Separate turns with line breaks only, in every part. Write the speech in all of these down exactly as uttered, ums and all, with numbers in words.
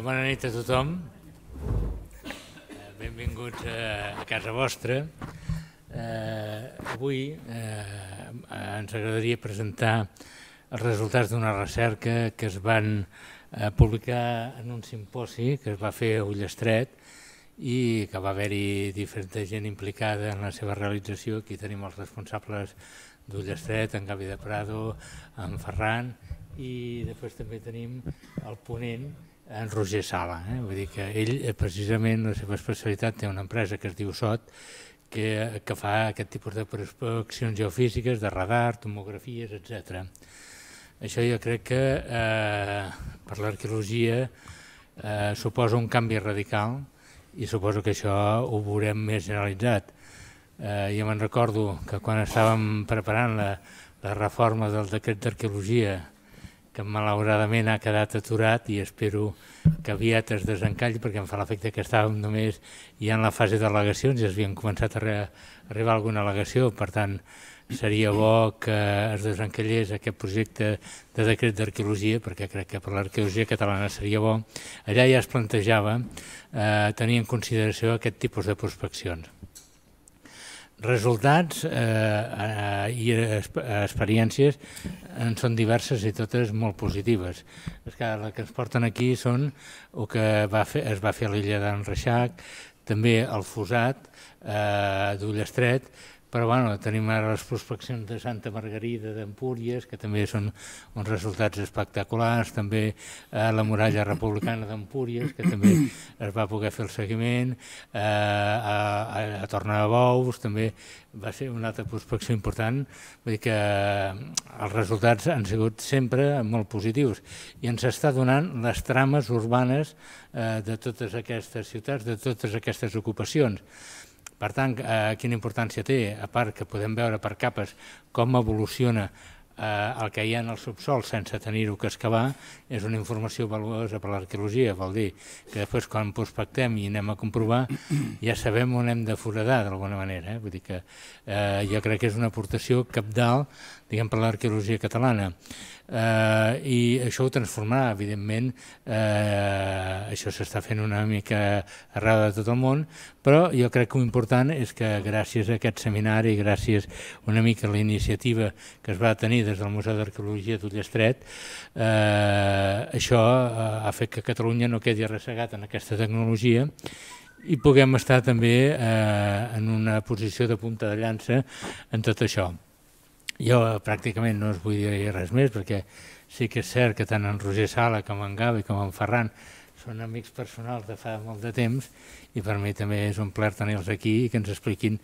Bona nit a tothom. Benvinguts a casa vostra. Avui ens agradaria presentar els resultats d'una recerca que es van publicar en un simposi que es va fer a Ullastret i que va haver-hi diferent gent implicada en la seva realització. Aquí tenim els responsables d'Ullastret, en Gavi de Prado, en Ferran, i després també tenim el ponent, en Roger Sala. Vull dir que ell, precisament, la seva especialitat té una empresa que es diu S O T, que fa aquest tipus de prospeccions geofísiques, de radar, tomografies, etcètera. Això jo crec que per l'arqueologia suposa un canvi radical i suposo que això ho veurem més generalitzat. Jo me'n recordo que quan estàvem preparant la reforma del decret d'arqueologia, que malauradament ha quedat aturat i espero que aviat es desencalli, perquè em fa l'efecte que estàvem només ja en la fase d'al·legacions i es havien començat a arribar alguna al·legació, per tant seria bo que es desencallés aquest projecte de decret d'arqueologia, perquè crec que per l'arqueologia catalana seria bo. Allà ja es plantejava tenir en consideració aquest tipus de prospeccions. Resultats i experiències en són diverses i totes molt positives. Les que ens porten aquí són el que es va fer a l'illa d'en Reixac, també el Fossat d'Ullastret, però tenim ara les prospeccions de Santa Margarida d'Empúries, que també són uns resultats espectaculars, també la muralla republicana d'Empúries, que també es va poder fer el seguiment, a Tornabous també va ser una altra prospecció important. Vull dir que els resultats han sigut sempre molt positius i ens està donant les trames urbanes de totes aquestes ciutats, de totes aquestes ocupacions. Per tant, quina importància té, a part que podem veure per capes com evoluciona el que hi ha en el subsol sense tenir-ho que excavar, és una informació valuosa per l'arqueologia. Vol dir que després quan prospectem i anem a comprovar ja sabem on hem de foradar d'alguna manera. Vull dir que jo crec que és una aportació cabdal per l'arqueologia catalana. I això ho transformarà, evidentment, això s'està fent una mica arreu de tot el món, però jo crec que l'important és que gràcies a aquest seminari, gràcies una mica a la iniciativa que es va tenir des del Museu d'Arqueologia d'Ullastret, això ha fet que Catalunya no quedi arrossegat en aquesta tecnologia i puguem estar també en una posició de punta de llança en tot això. Jo pràcticament no us vull dir res més, perquè sí que és cert que tant en Roger Sala com en Gavi com en Ferran són amics personals de fa molt de temps i per mi també és un plaer tenir-los aquí i que ens expliquin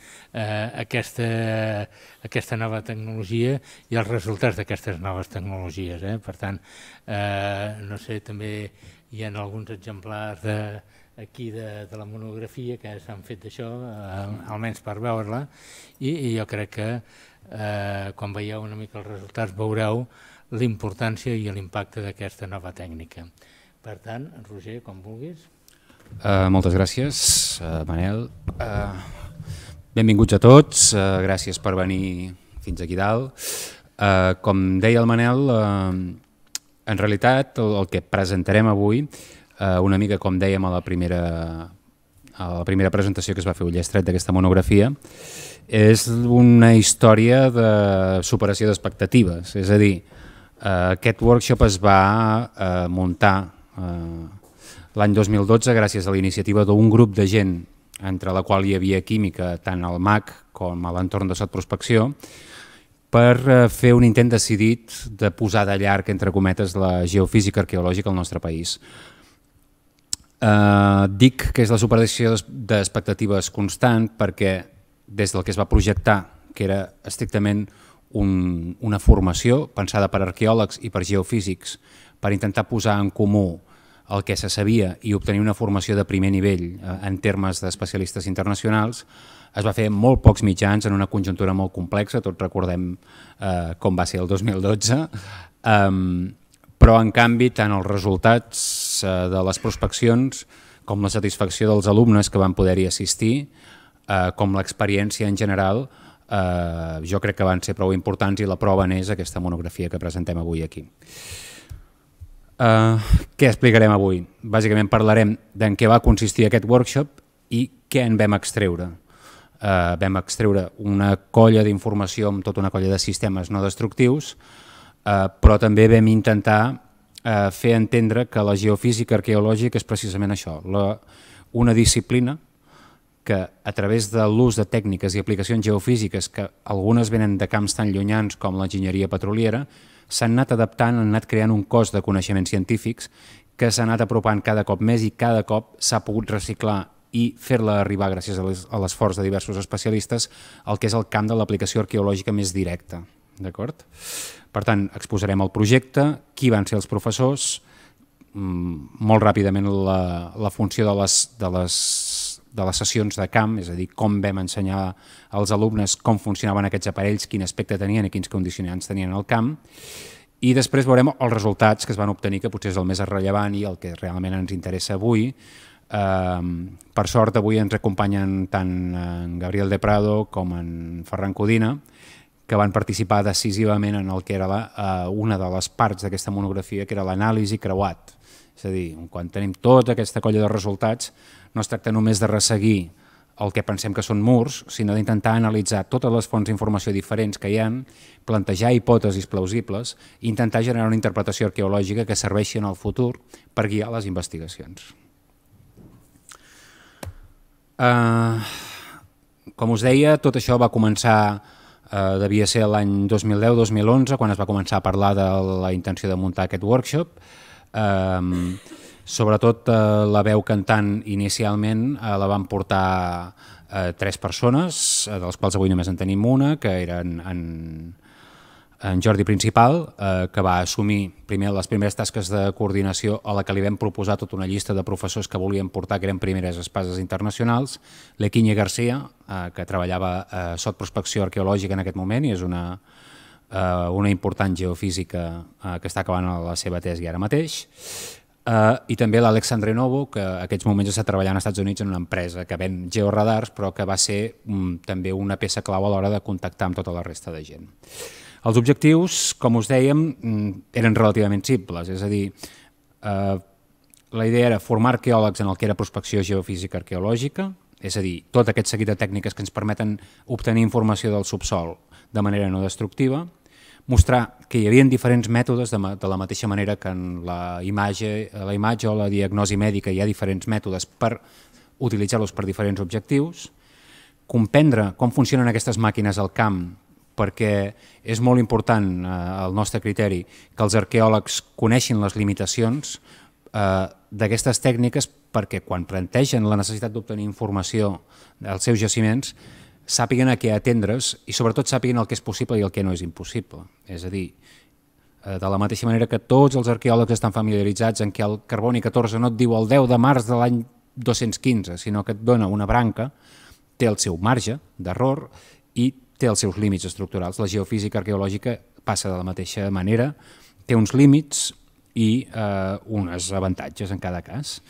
aquesta nova tecnologia i els resultats d'aquestes noves tecnologies. Per tant, no sé, també hi ha alguns exemplars aquí de la monografia que s'han fet d'això, almenys per veure-la, i jo crec que quan veieu una mica els resultats veureu l'importància i l'impacte d'aquesta nova tècnica. Per tant, Roger, quan vulguis.
Moltes gràcies, Manel. Benvinguts a tots, gràcies per venir fins aquí dalt. Com deia el Manel, en realitat el que presentarem avui, una mica com dèiem a la primera a la primera presentació que es va fer a Ullastret d'aquesta monografia, és una història de superació d'expectatives. És a dir, aquest workshop es va muntar l'any dos mil dotze gràcies a la iniciativa d'un grup de gent, entre la qual hi havia química tant al M A C com a l'entorn de Sotprospecció, per fer un intent decidit de posar de llarg, entre cometes, la geofísica arqueològica al nostre país. Dic que és la superació d'expectatives constant perquè des del que es va projectar, que era estrictament una formació pensada per arqueòlegs i per geofísics per intentar posar en comú el que se sabia i obtenir una formació de primer nivell en termes d'especialistes internacionals, es va fer en molt pocs mitjans en una conjuntura molt complexa, tots recordem com va ser el dos mil dotze, però en canvi tant els resultats de les prospeccions com la satisfacció dels alumnes que van poder-hi assistir, com l'experiència en general, jo crec que van ser prou importants i la prova n'és aquesta monografia que presentem avui aquí. Uh, què explicarem avui? Bàsicament parlarem d'en què va consistir aquest workshop i què en vam extreure. Uh, vam extreure una colla d'informació amb tota una colla de sistemes no destructius, uh, però també vam intentar uh, fer entendre que la geofísica arqueològica és precisament això, la, una disciplina que a través de l'ús de tècniques i aplicacions geofísiques, que algunes venen de camps tan llunyans com l'enginyeria petroliera, s'han anat adaptant, han anat creant un cos de coneixements científics que s'ha anat apropant cada cop més i cada cop s'ha pogut reciclar i fer-la arribar gràcies a l'esforç de diversos especialistes al que és el camp de l'aplicació arqueològica més directa. D'acord? Per tant, exposarem el projecte, qui van ser els professors, molt ràpidament la, la funció de les, de les de les sessions de camp, és a dir, com vam ensenyar als alumnes com funcionaven aquests aparells, quin aspecte tenien i quins condicionants tenien al camp, i després veurem els resultats que es van obtenir, que potser és el més rellevant i el que realment ens interessa avui. Eh, per sort, avui ens acompanyen tant en Gabriel de Prado com en Ferran Codina, que van participar decisivament en el que era la, eh, una de les parts d'aquesta monografia, que era l'anàlisi creuat. És a dir, quan tenim tota aquesta colla de resultats, no es tracta només de resseguir el que pensem que són murs, sinó d'intentar analitzar totes les fonts d'informació diferents que hi ha, plantejar hipòtesis plausibles i intentar generar una interpretació arqueològica que serveixi en el futur per guiar les investigacions. Uh, com us deia, tot això va començar, uh, devia ser l'any dos mil deu dos mil onze, quan es va començar a parlar de la intenció de muntar aquest workshop. Uh, Sobretot eh, la veu cantant inicialment eh, la van portar eh, tres persones, eh, de les quals avui només en tenim una, que era en, en, en Jordi Principal, eh, que va assumir primer les primeres tasques de coordinació a la que li vam proposar tota una llista de professors que volien portar, que eren primeres espases internacionals, l'Equiñe García, eh, que treballava a Sot Prospecció Arqueològica en aquest moment i és una, eh, una important geofísica eh, que està acabant la seva tesi ara mateix, Uh, i també l'Alexandre Novo, que en aquests moments està treballant als Estats Units en una empresa que ven georadars, però que va ser um, també una peça clau a l'hora de contactar amb tota la resta de gent. Els objectius, com us dèiem, eren relativament simples, és a dir, uh, la idea era formar arqueòlegs en el que era prospecció geofísica arqueològica, és a dir, tot aquest seguit de tècniques que ens permeten obtenir informació del subsol de manera no destructiva, mostrar que hi havia diferents mètodes, de, de la mateixa manera que en la imatge, la imatge o la diagnosi mèdica hi ha diferents mètodes per utilitzar-los per diferents objectius, comprendre com funcionen aquestes màquines al camp, perquè és molt important, eh, al nostre criteri, que els arqueòlegs coneixin les limitacions eh, d'aquestes tècniques, perquè quan plantegen la necessitat d'obtenir informació dels seus jaciments, sàpiguen a què atendre's i sobretot sàpiguen el que és possible i el que no és impossible. És a dir, de la mateixa manera que tots els arqueòlegs estan familiaritzats en què el carboni catorze no et diu el deu de març de l'any dos-cents quinze, sinó que et dona una branca, té el seu marge d'error i té els seus límits estructurals. La geofísica arqueològica passa de la mateixa manera, té uns límits i eh, uns avantatges en cada cas.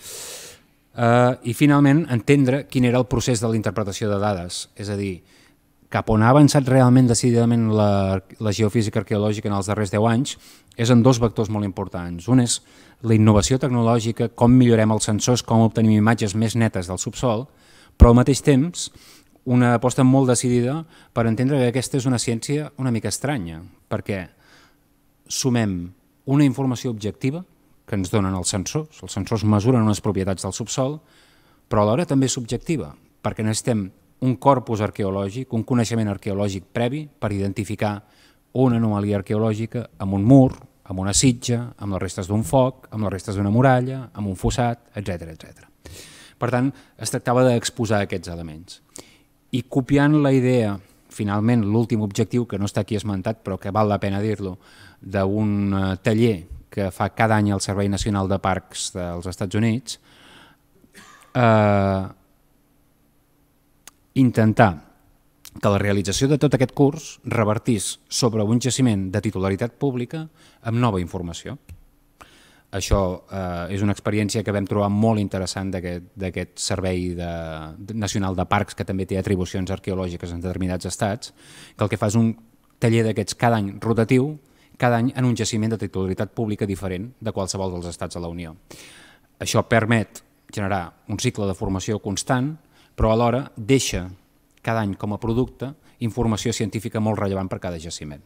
Uh, I finalment entendre quin era el procés de la interpretació de dades, és a dir, cap on ha avançat realment decididament la, la geofísica arqueològica en els darrers deu anys és en dos vectors molt importants. Un és la innovació tecnològica, com millorem els sensors, com obtenim imatges més netes del subsol, però al mateix temps una aposta molt decidida per entendre que aquesta és una ciència una mica estranya, perquè sumem una informació objectiva que ens donen els sensors. Els sensors mesuren unes propietats del subsol, però alhora també és subjectiva, perquè necessitem un corpus arqueològic, un coneixement arqueològic previ per identificar una anomalia arqueològica amb un mur, amb una sitja, amb les restes d'un foc, amb les restes d'una muralla, amb un fossat, etcètera etcètera. Per tant, es tractava d'exposar aquests elements. I copiant la idea, finalment, l'últim objectiu, que no està aquí esmentat, però que val la pena dir-lo, d'un taller que fa cada any el Servei Nacional de Parcs dels Estats Units, eh, intentar que la realització de tot aquest curs revertís sobre un jaciment de titularitat pública amb nova informació. Això eh, és una experiència que vam trobar molt interessant d'aquest Servei de, de, Nacional de Parcs, que també té atribucions arqueològiques en determinats estats, que el que fa és un taller d'aquests cada any rotatiu, cada any en un jaciment de titularitat pública diferent de qualsevol dels estats de la Unió. Això permet generar un cicle de formació constant, però alhora deixa cada any com a producte informació científica molt rellevant per cada jaciment.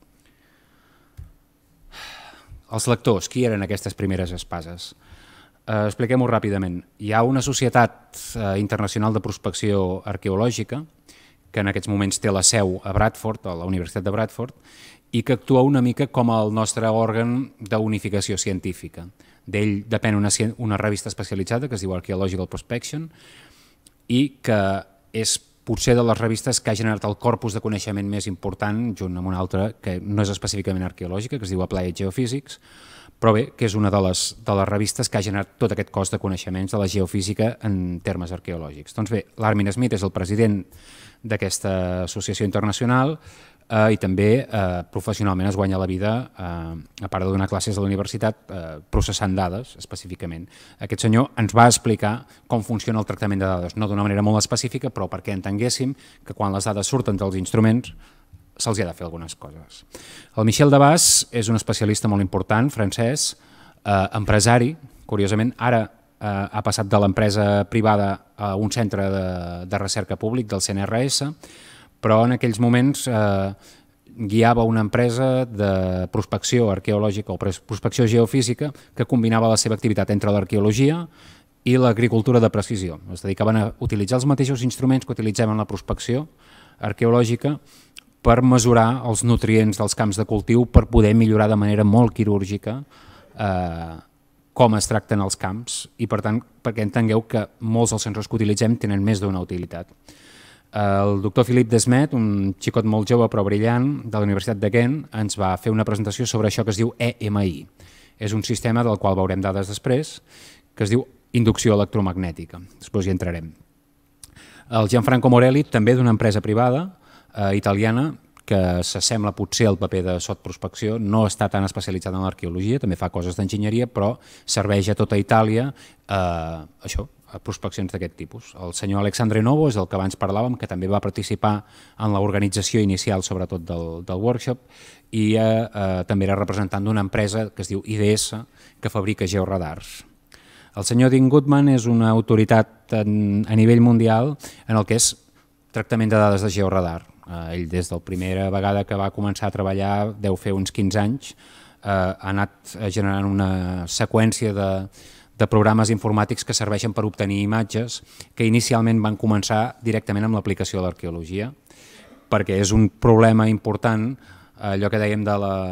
Els lectors, qui eren aquestes primeres espases? Eh, Expliquem-ho ràpidament. Hi ha una societat eh, internacional de prospecció arqueològica que en aquests moments té la seu a Bradford, a la Universitat de Bradford, i que actua una mica com el nostre òrgan d'unificació científica. D'ell depèn una, una revista especialitzada que es diu Archaeological Prospection i que és potser de les revistes que ha generat el corpus de coneixement més important, junt amb una altra que no és específicament arqueològica, que es diu Applied Geophysics, però bé, que és una de les, de les revistes que ha generat tot aquest cos de coneixements de la geofísica en termes arqueològics. Doncs bé, l'Armin Smith és el president d'aquesta associació internacional eh, i també eh, professionalment es guanya la vida, eh, a part de donar classes a la universitat, eh, processant dades específicament. Aquest senyor ens va explicar com funciona el tractament de dades, no d'una manera molt específica, però perquè entenguéssim que quan les dades surten dels instruments se'ls ha de fer algunes coses. El Michel Debasse és un especialista molt important, francès, eh, empresari, curiosament, ara eh, ha passat de l'empresa privada a un centre de, de recerca públic del C N R S, però en aquells moments eh, guiava una empresa de prospecció arqueològica o prospecció geofísica que combinava la seva activitat entre l'arqueologia i l'agricultura de precisió. Es dedicaven a utilitzar els mateixos instruments que utilitzem en la prospecció arqueològica per mesurar els nutrients dels camps de cultiu per poder millorar de manera molt quirúrgica eh, com es tracten els camps i, per tant, perquè entengueu que molts dels sensors que utilitzem tenen més d'una utilitat. El doctor Philippe Desmet, un xicot molt jove però brillant de la Universitat de Ghent, ens va fer una presentació sobre això que es diu E M I. És un sistema del qual veurem dades després, que es diu inducció electromagnètica. Després hi entrarem. El Gianfranco Morelli, també d'una empresa privada, Eh, italiana, que s'assembla potser al paper de sotprospecció, no està tan especialitzada en l'arqueologia, també fa coses d'enginyeria, però serveix a tota Itàlia eh, això, a prospeccions d'aquest tipus. El senyor Alexandre Novo és el que abans parlàvem, que també va participar en l'organització inicial, sobretot del, del workshop, i eh, eh, també era representant d'una empresa que es diu I D S, que fabrica georadars. El senyor Dean Goodman és una autoritat en, a nivell mundial en el que és tractament de dades de georadar. Eh, ell des de la primera vegada que va començar a treballar, deu fer uns quinze anys, eh, ha anat generant una seqüència de, de programes informàtics que serveixen per obtenir imatges que inicialment van començar directament amb l'aplicació de l'arqueologia, perquè és un problema important, allò que dèiem de la...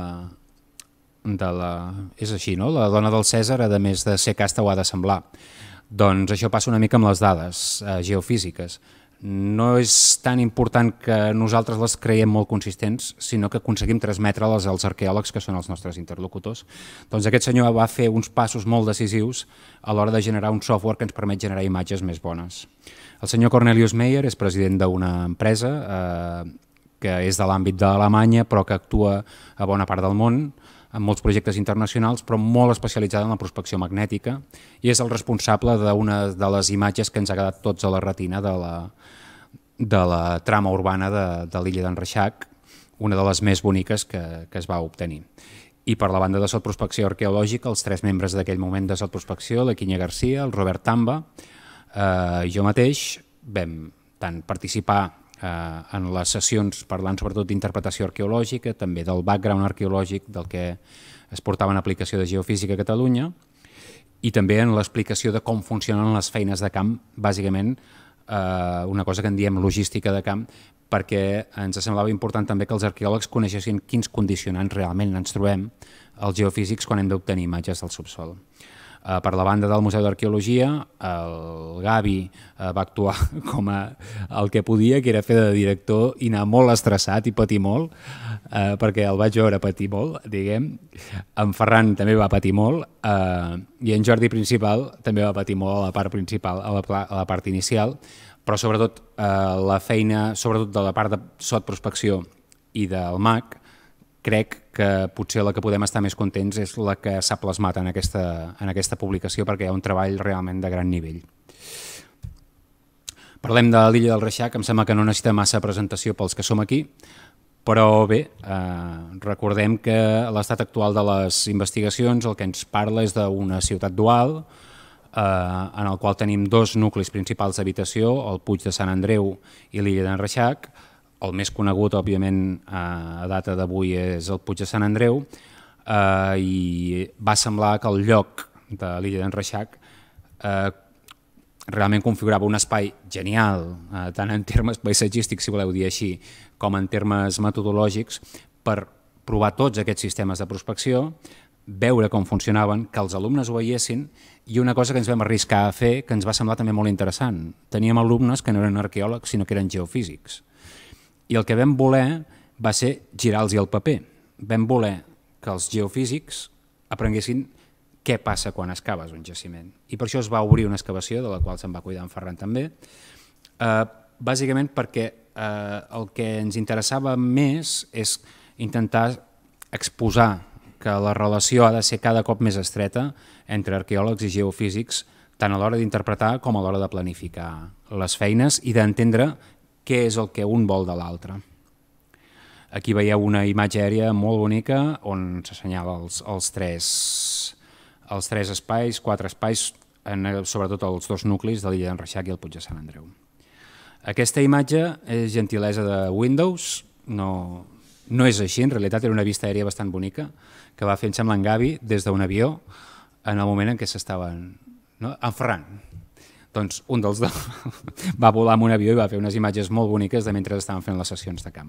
De la és així, no? La dona del Cèsar, a més de ser casta, ho ha de semblar. Doncs això passa una mica amb les dades eh, geofísiques. No és tan important que nosaltres les creiem molt consistents, sinó que aconseguim transmetre-les als arqueòlegs, que són els nostres interlocutors. Doncs aquest senyor va fer uns passos molt decisius a l'hora de generar un software que ens permet generar imatges més bones. El senyor Cornelius Meyer és president d'una empresa eh, que és de l'àmbit d'Alemanya, però que actua a bona part del món, en molts projectes internacionals, però molt especialitzada en la prospecció magnètica, i és el responsable d'una de les imatges que ens ha quedat tots a la retina de la, de la trama urbana de, de l'illa d'en Reixac, una de les més boniques que, que es va obtenir. I per la banda de sotprospecció arqueològica, els tres membres d'aquell moment de sotprospecció, la Quinya Garcia, el Robert Tamba eh, i jo mateix, vam tant participar en les sessions parlant sobretot d'interpretació arqueològica, també del background arqueològic del que es portava en aplicació de geofísica a Catalunya, i també en l'explicació de com funcionen les feines de camp, bàsicament eh, una cosa que en diem logística de camp, perquè ens semblava important també que els arqueòlegs coneixessin quins condicionants realment ens trobem els geofísics quan hem d'obtenir imatges del subsol. Uh, per la banda del Museu d'Arqueologia, el Gavi uh, va actuar com a el que podia, que era fer de director i anar molt estressat i patir molt, uh, perquè el vaig veure patir molt, diguem. En Ferran també va patir molt, uh, i en Jordi Principal també va patir molt a la part principal, a la, a la part inicial, però sobretot uh, la feina, sobretot de la part de sotprospecció i del M A C, crec que potser la que podem estar més contents és la que s'ha plasmat en aquesta, en aquesta publicació, perquè hi ha un treball realment de gran nivell. Parlem de l'illa del Reixac, em sembla que no necessita massa presentació pels que som aquí, Però bé, eh, recordem que l'estat actual de les investigacions el que ens parla és d'una ciutat dual eh, en el qual tenim dos nuclis principals d'habitació, el Puig de Sant Andreu i l'illa d'en Reixac. El més conegut, òbviament, a data d'avui és el Puig de Sant Andreu, eh, i va semblar que el lloc de l'illa d'en Reixac eh, realment configurava un espai genial, eh, tant en termes paisatgístics, si voleu dir així, com en termes metodològics, per provar tots aquests sistemes de prospecció, veure com funcionaven, que els alumnes ho veiessin, i una cosa que ens vam arriscar a fer, que ens va semblar també molt interessant. Teníem alumnes que no eren arqueòlegs, sinó que eren geofísics. I el que vam voler va ser girar-los el paper. Vam voler que els geofísics aprenguessin què passa quan excaves un jaciment. I per això es va obrir una excavació, de la qual se'n va cuidar en Ferran també, eh, bàsicament perquè eh, el que ens interessava més és intentar exposar que la relació ha de ser cada cop més estreta entre arqueòlegs i geofísics, tant a l'hora d'interpretar com a l'hora de planificar les feines i d'entendre què és el que un vol de l'altre. Aquí veieu una imatge aèria molt bonica on s'assenyala els, els, tres, els tres espais, quatre espais, en, sobretot els dos nuclis de l'illa d'en Reixac i el Puig de Sant Andreu. Aquesta imatge és gentilesa de Windows, no, no és així, en realitat era una vista aèria bastant bonica que va fer, em sembla, en Gavi des d'un avió en el moment en què s'estaven... No? En Ferran. Doncs un dels dos va volar amb un avió i va fer unes imatges molt boniques de mentre estaven fent les sessions de camp.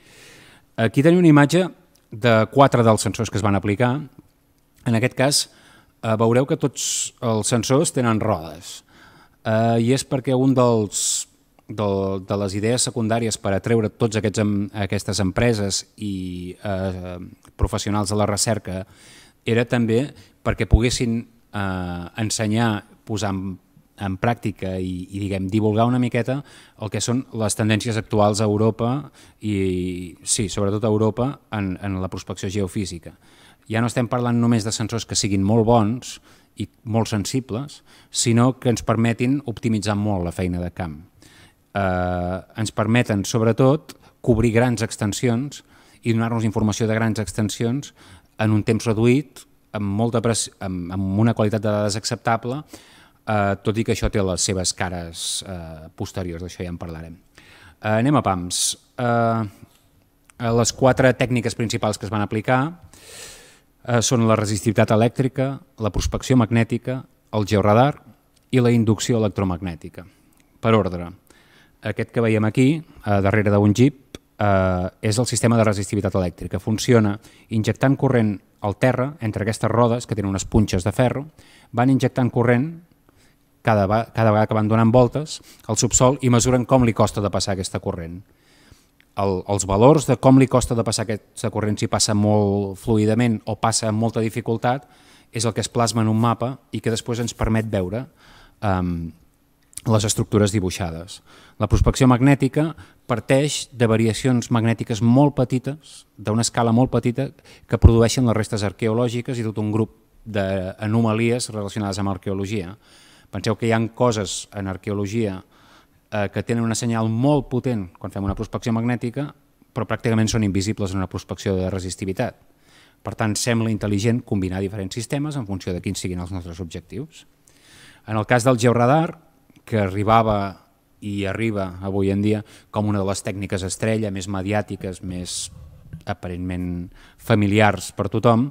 Aquí tenim una imatge de quatre dels sensors que es van aplicar. En aquest cas, eh, veureu que tots els sensors tenen rodes. Eh, I és perquè un dels, de, de les idees secundàries per atreure tots aquests, aquestes empreses i eh, professionals de la recerca era també perquè poguessin eh, ensenyar, posar en en pràctica i, i diguem, divulgar una miqueta el que són les tendències actuals a Europa i, sí, sobretot a Europa, en, en la prospecció geofísica. Ja no estem parlant només de sensors que siguin molt bons i molt sensibles, sinó que ens permetin optimitzar molt la feina de camp. Eh, ens permeten, sobretot, cobrir grans extensions i donar-nos informació de grans extensions en un temps reduït, amb, molta amb, amb una qualitat de dades acceptable, Uh, tot i que això té les seves cares uh, posteriors, d'això ja en parlarem. Uh, anem a pams. Uh, les quatre tècniques principals que es van aplicar uh, són la resistivitat elèctrica, la prospecció magnètica, el georadar i la inducció electromagnètica. Per ordre, aquest que veiem aquí, uh, darrere d'un jeep, uh, és el sistema de resistivitat elèctrica. Funciona injectant corrent al terra, entre aquestes rodes, que tenen unes punxes de ferro, van injectant corrent Cada, cada vegada que van donant voltes al subsol i mesuren com li costa de passar aquesta corrent. El, els valors de com li costa de passar aquesta corrent, si passa molt fluidament o passa amb molta dificultat, és el que es plasma en un mapa i que després ens permet veure um, les estructures dibuixades. La prospecció magnètica parteix de variacions magnètiques molt petites, d'una escala molt petita, que produeixen les restes arqueològiques i tot un grup d'anomalies relacionades amb arqueologia. Penseu que hi ha coses en arqueologia eh, que tenen una senyal molt potent quan fem una prospecció magnètica, però pràcticament són invisibles en una prospecció de resistivitat. Per tant, sembla intel·ligent combinar diferents sistemes en funció de quins siguin els nostres objectius. En el cas del georadar, que arribava i arriba avui en dia com una de les tècniques estrella, més mediàtiques, més aparentment familiars per tothom,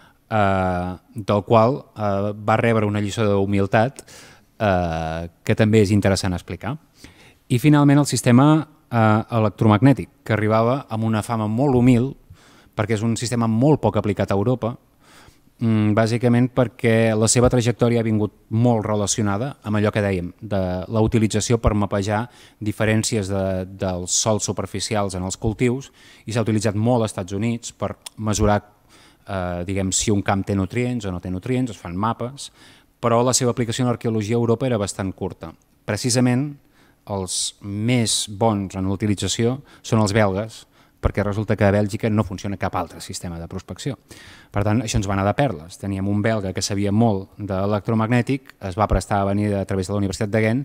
eh, del qual eh, va rebre una lliçó d'humilitat Eh, que també és interessant explicar. I finalment el sistema eh, electromagnètic, que arribava amb una fama molt humil, perquè és un sistema molt poc aplicat a Europa, mm, bàsicament perquè la seva trajectòria ha vingut molt relacionada amb allò que dèiem, de la utilització per mapejar diferències de, dels sòls superficials en els cultius, i s'ha utilitzat molt als Estats Units per mesurar eh, diguem, si un camp té nutrients o no té nutrients, es fan mapes, però la seva aplicació en l'arqueologia a Europa era bastant curta. Precisament els més bons en l'utilització són els belgues, perquè resulta que a Bèlgica no funciona cap altre sistema de prospecció. Per tant, això ens va anar de perles. Teníem un belga que sabia molt d'electromagnètic, es va prestar a venir a través de la Universitat de Ghent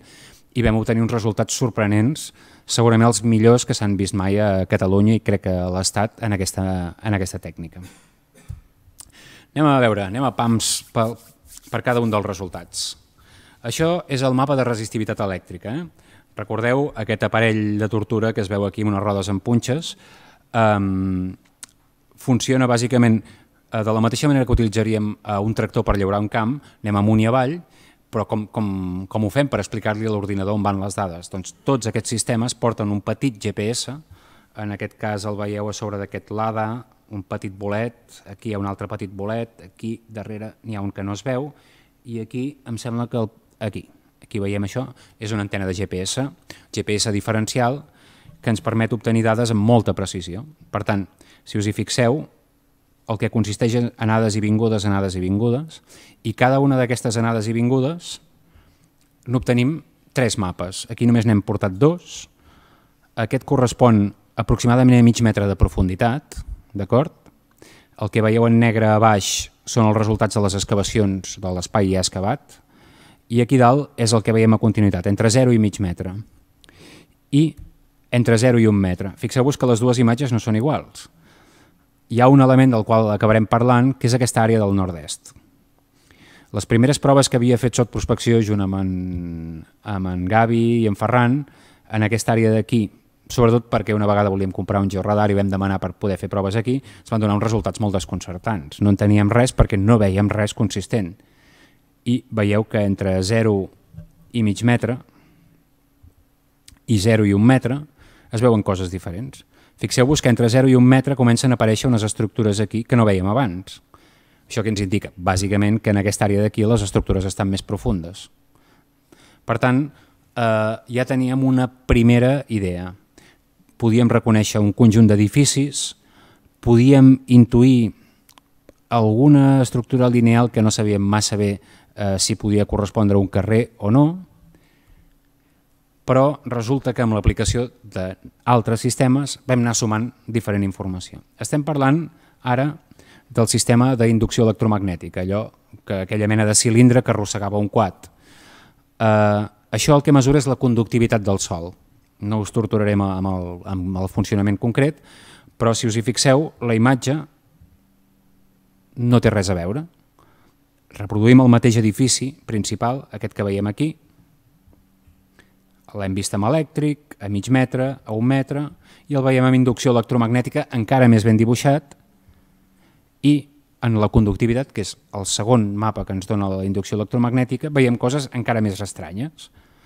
i vam obtenir uns resultats sorprenents, segurament els millors que s'han vist mai a Catalunya i crec que a l'Estat en aquesta, en aquesta tècnica. Anem a veure, anem a pams per, per cada un dels resultats. Això és el mapa de resistivitat elèctrica. Eh? Recordeu aquest aparell de tortura que es veu aquí amb unes rodes amb punxes. Um, funciona bàsicament uh, de la mateixa manera que utilitzaríem uh, un tractor per llaurar un camp, anem amunt i avall, però com, com, com ho fem per explicar-li a l'ordinador on van les dades? Doncs tots aquests sistemes porten un petit G P S, en aquest cas el veieu a sobre d'aquest LADA, un petit bolet, aquí hi ha un altre petit bolet, aquí darrere n'hi ha un que no es veu, i aquí em sembla que el, aquí, aquí veiem això, és una antena de G P S, G P S diferencial, que ens permet obtenir dades amb molta precisió. Per tant, si us hi fixeu, el que consisteix en anades i vingudes, anades i vingudes, i cada una d'aquestes anades i vingudes n'obtenim tres mapes. Aquí només n'hem portat dos. Aquest correspon aproximadament a mig metre de profunditat, d'acord? El que veieu en negre a baix són els resultats de les excavacions de l'espai ja excavat, i aquí dalt és el que veiem a continuïtat, entre zero i mig metre. I entre zero i un metre. Fixeu-vos que les dues imatges no són iguals. Hi ha un element del qual acabarem parlant, que és aquesta àrea del nord-est. Les primeres proves que havia fet sot prospecció junt amb en, amb en Gavi i en Ferran, en aquesta àrea d'aquí, sobretot perquè una vegada volíem comprar un georadar i vam demanar per poder fer proves aquí, es van donar uns resultats molt desconcertants. No en teníem res perquè no veiem res consistent. I veieu que entre zero i mig metre i zero i un metre es veuen coses diferents. Fixeu-vos que entre zero i un metre comencen a aparèixer unes estructures aquí que no veiem abans. Això que ens indica? Bàsicament que en aquesta àrea d'aquí les estructures estan més profundes. Per tant, eh, ja teníem una primera idea. Podíem reconèixer un conjunt d'edificis, podíem intuir alguna estructura lineal que no sabíem massa bé eh, si podia correspondre a un carrer o no, però resulta que amb l'aplicació d'altres sistemes vam anar sumant diferent informació. Estem parlant ara del sistema d'inducció electromagnètica, allò que aquella mena de cilindre que arrossegava un quad. Eh, això el que mesura és la conductivitat del sol. No us torturarem amb el, amb el funcionament concret, però si us hi fixeu, la imatge no té res a veure. Reproduïm el mateix edifici principal, aquest que veiem aquí, l'hem vist amb elèctric, a mig metre, a un metre, i el veiem amb inducció electromagnètica encara més ben dibuixat, i en la conductivitat, que és el segon mapa que ens dona la inducció electromagnètica, veiem coses encara més estranyes.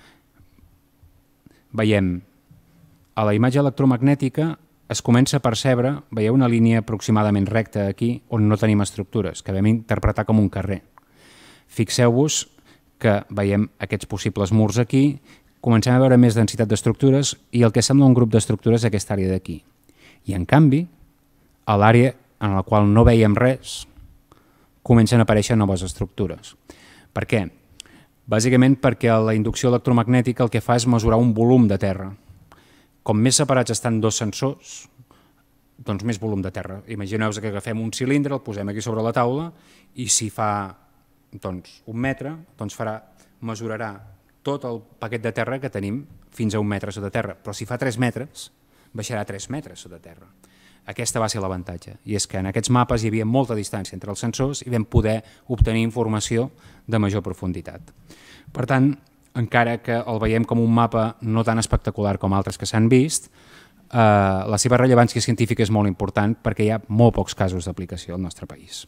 Veiem, a la imatge electromagnètica es comença a percebre, veieu una línia aproximadament recta aquí, on no tenim estructures, que vam interpretar com un carrer. Fixeu-vos que veiem aquests possibles murs aquí, comencem a veure més densitat d'estructures i el que sembla un grup d'estructures és aquesta àrea d'aquí. I en canvi, a l'àrea en la qual no veiem res, comencen a aparèixer noves estructures. Per què? Bàsicament perquè la inducció electromagnètica el que fa és mesurar un volum de terra. Com més separats estan dos sensors, doncs més volum de terra. Imagineu-vos que agafem un cilindre, el posem aquí sobre la taula i si fa doncs, un metre, doncs farà, mesurarà tot el paquet de terra que tenim fins a un metre sota terra, però si fa tres metres, baixarà tres metres sota terra. Aquesta va ser l'avantatge, i és que en aquests mapes hi havia molta distància entre els sensors i vam poder obtenir informació de major profunditat. Per tant, encara que el veiem com un mapa no tan espectacular com altres que s'han vist, eh, la seva rellevància científica és molt important perquè hi ha molt pocs casos d'aplicació al nostre país.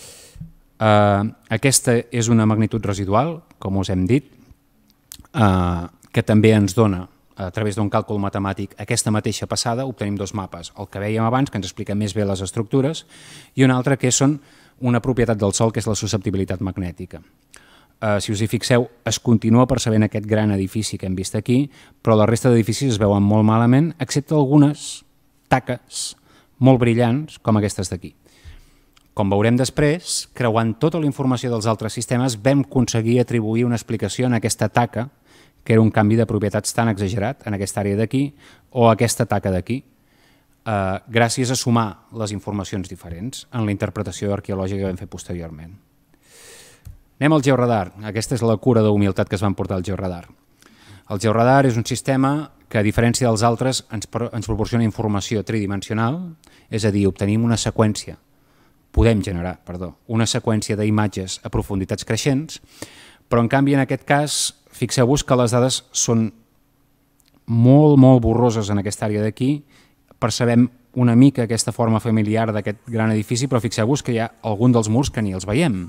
Eh, aquesta és una magnitud residual, com us hem dit, Uh, que també ens dona, a través d'un càlcul matemàtic, aquesta mateixa passada, obtenim dos mapes, el que vèiem abans, que ens explica més bé les estructures, i un altre que són una propietat del Sol, que és la susceptibilitat magnètica. Uh, si us hi fixeu, es continua percebent aquest gran edifici que hem vist aquí, però la resta d'edificis es veuen molt malament, excepte algunes taques molt brillants, com aquestes d'aquí. Com veurem després, creuant tota la informació dels altres sistemes, vam aconseguir atribuir una explicació en aquesta taca, que era un canvi de propietats tan exagerat en aquesta àrea d'aquí, o aquesta taca d'aquí, eh, gràcies a sumar les informacions diferents en la interpretació arqueològica que vam fer posteriorment. Anem al georadar. Aquesta és la cura d'humilitat que es van portar al georadar. El georadar és un sistema que, a diferència dels altres, ens, ens proporciona informació tridimensional, és a dir, obtenim una seqüència, podem generar, perdó, una seqüència d'imatges a profunditats creixents, però en canvi en aquest cas, fixeu-vos que les dades són molt, molt borroses en aquesta àrea d'aquí, percebem una mica aquesta forma familiar d'aquest gran edifici, però fixeu-vos que hi ha algun dels murs que ni els veiem.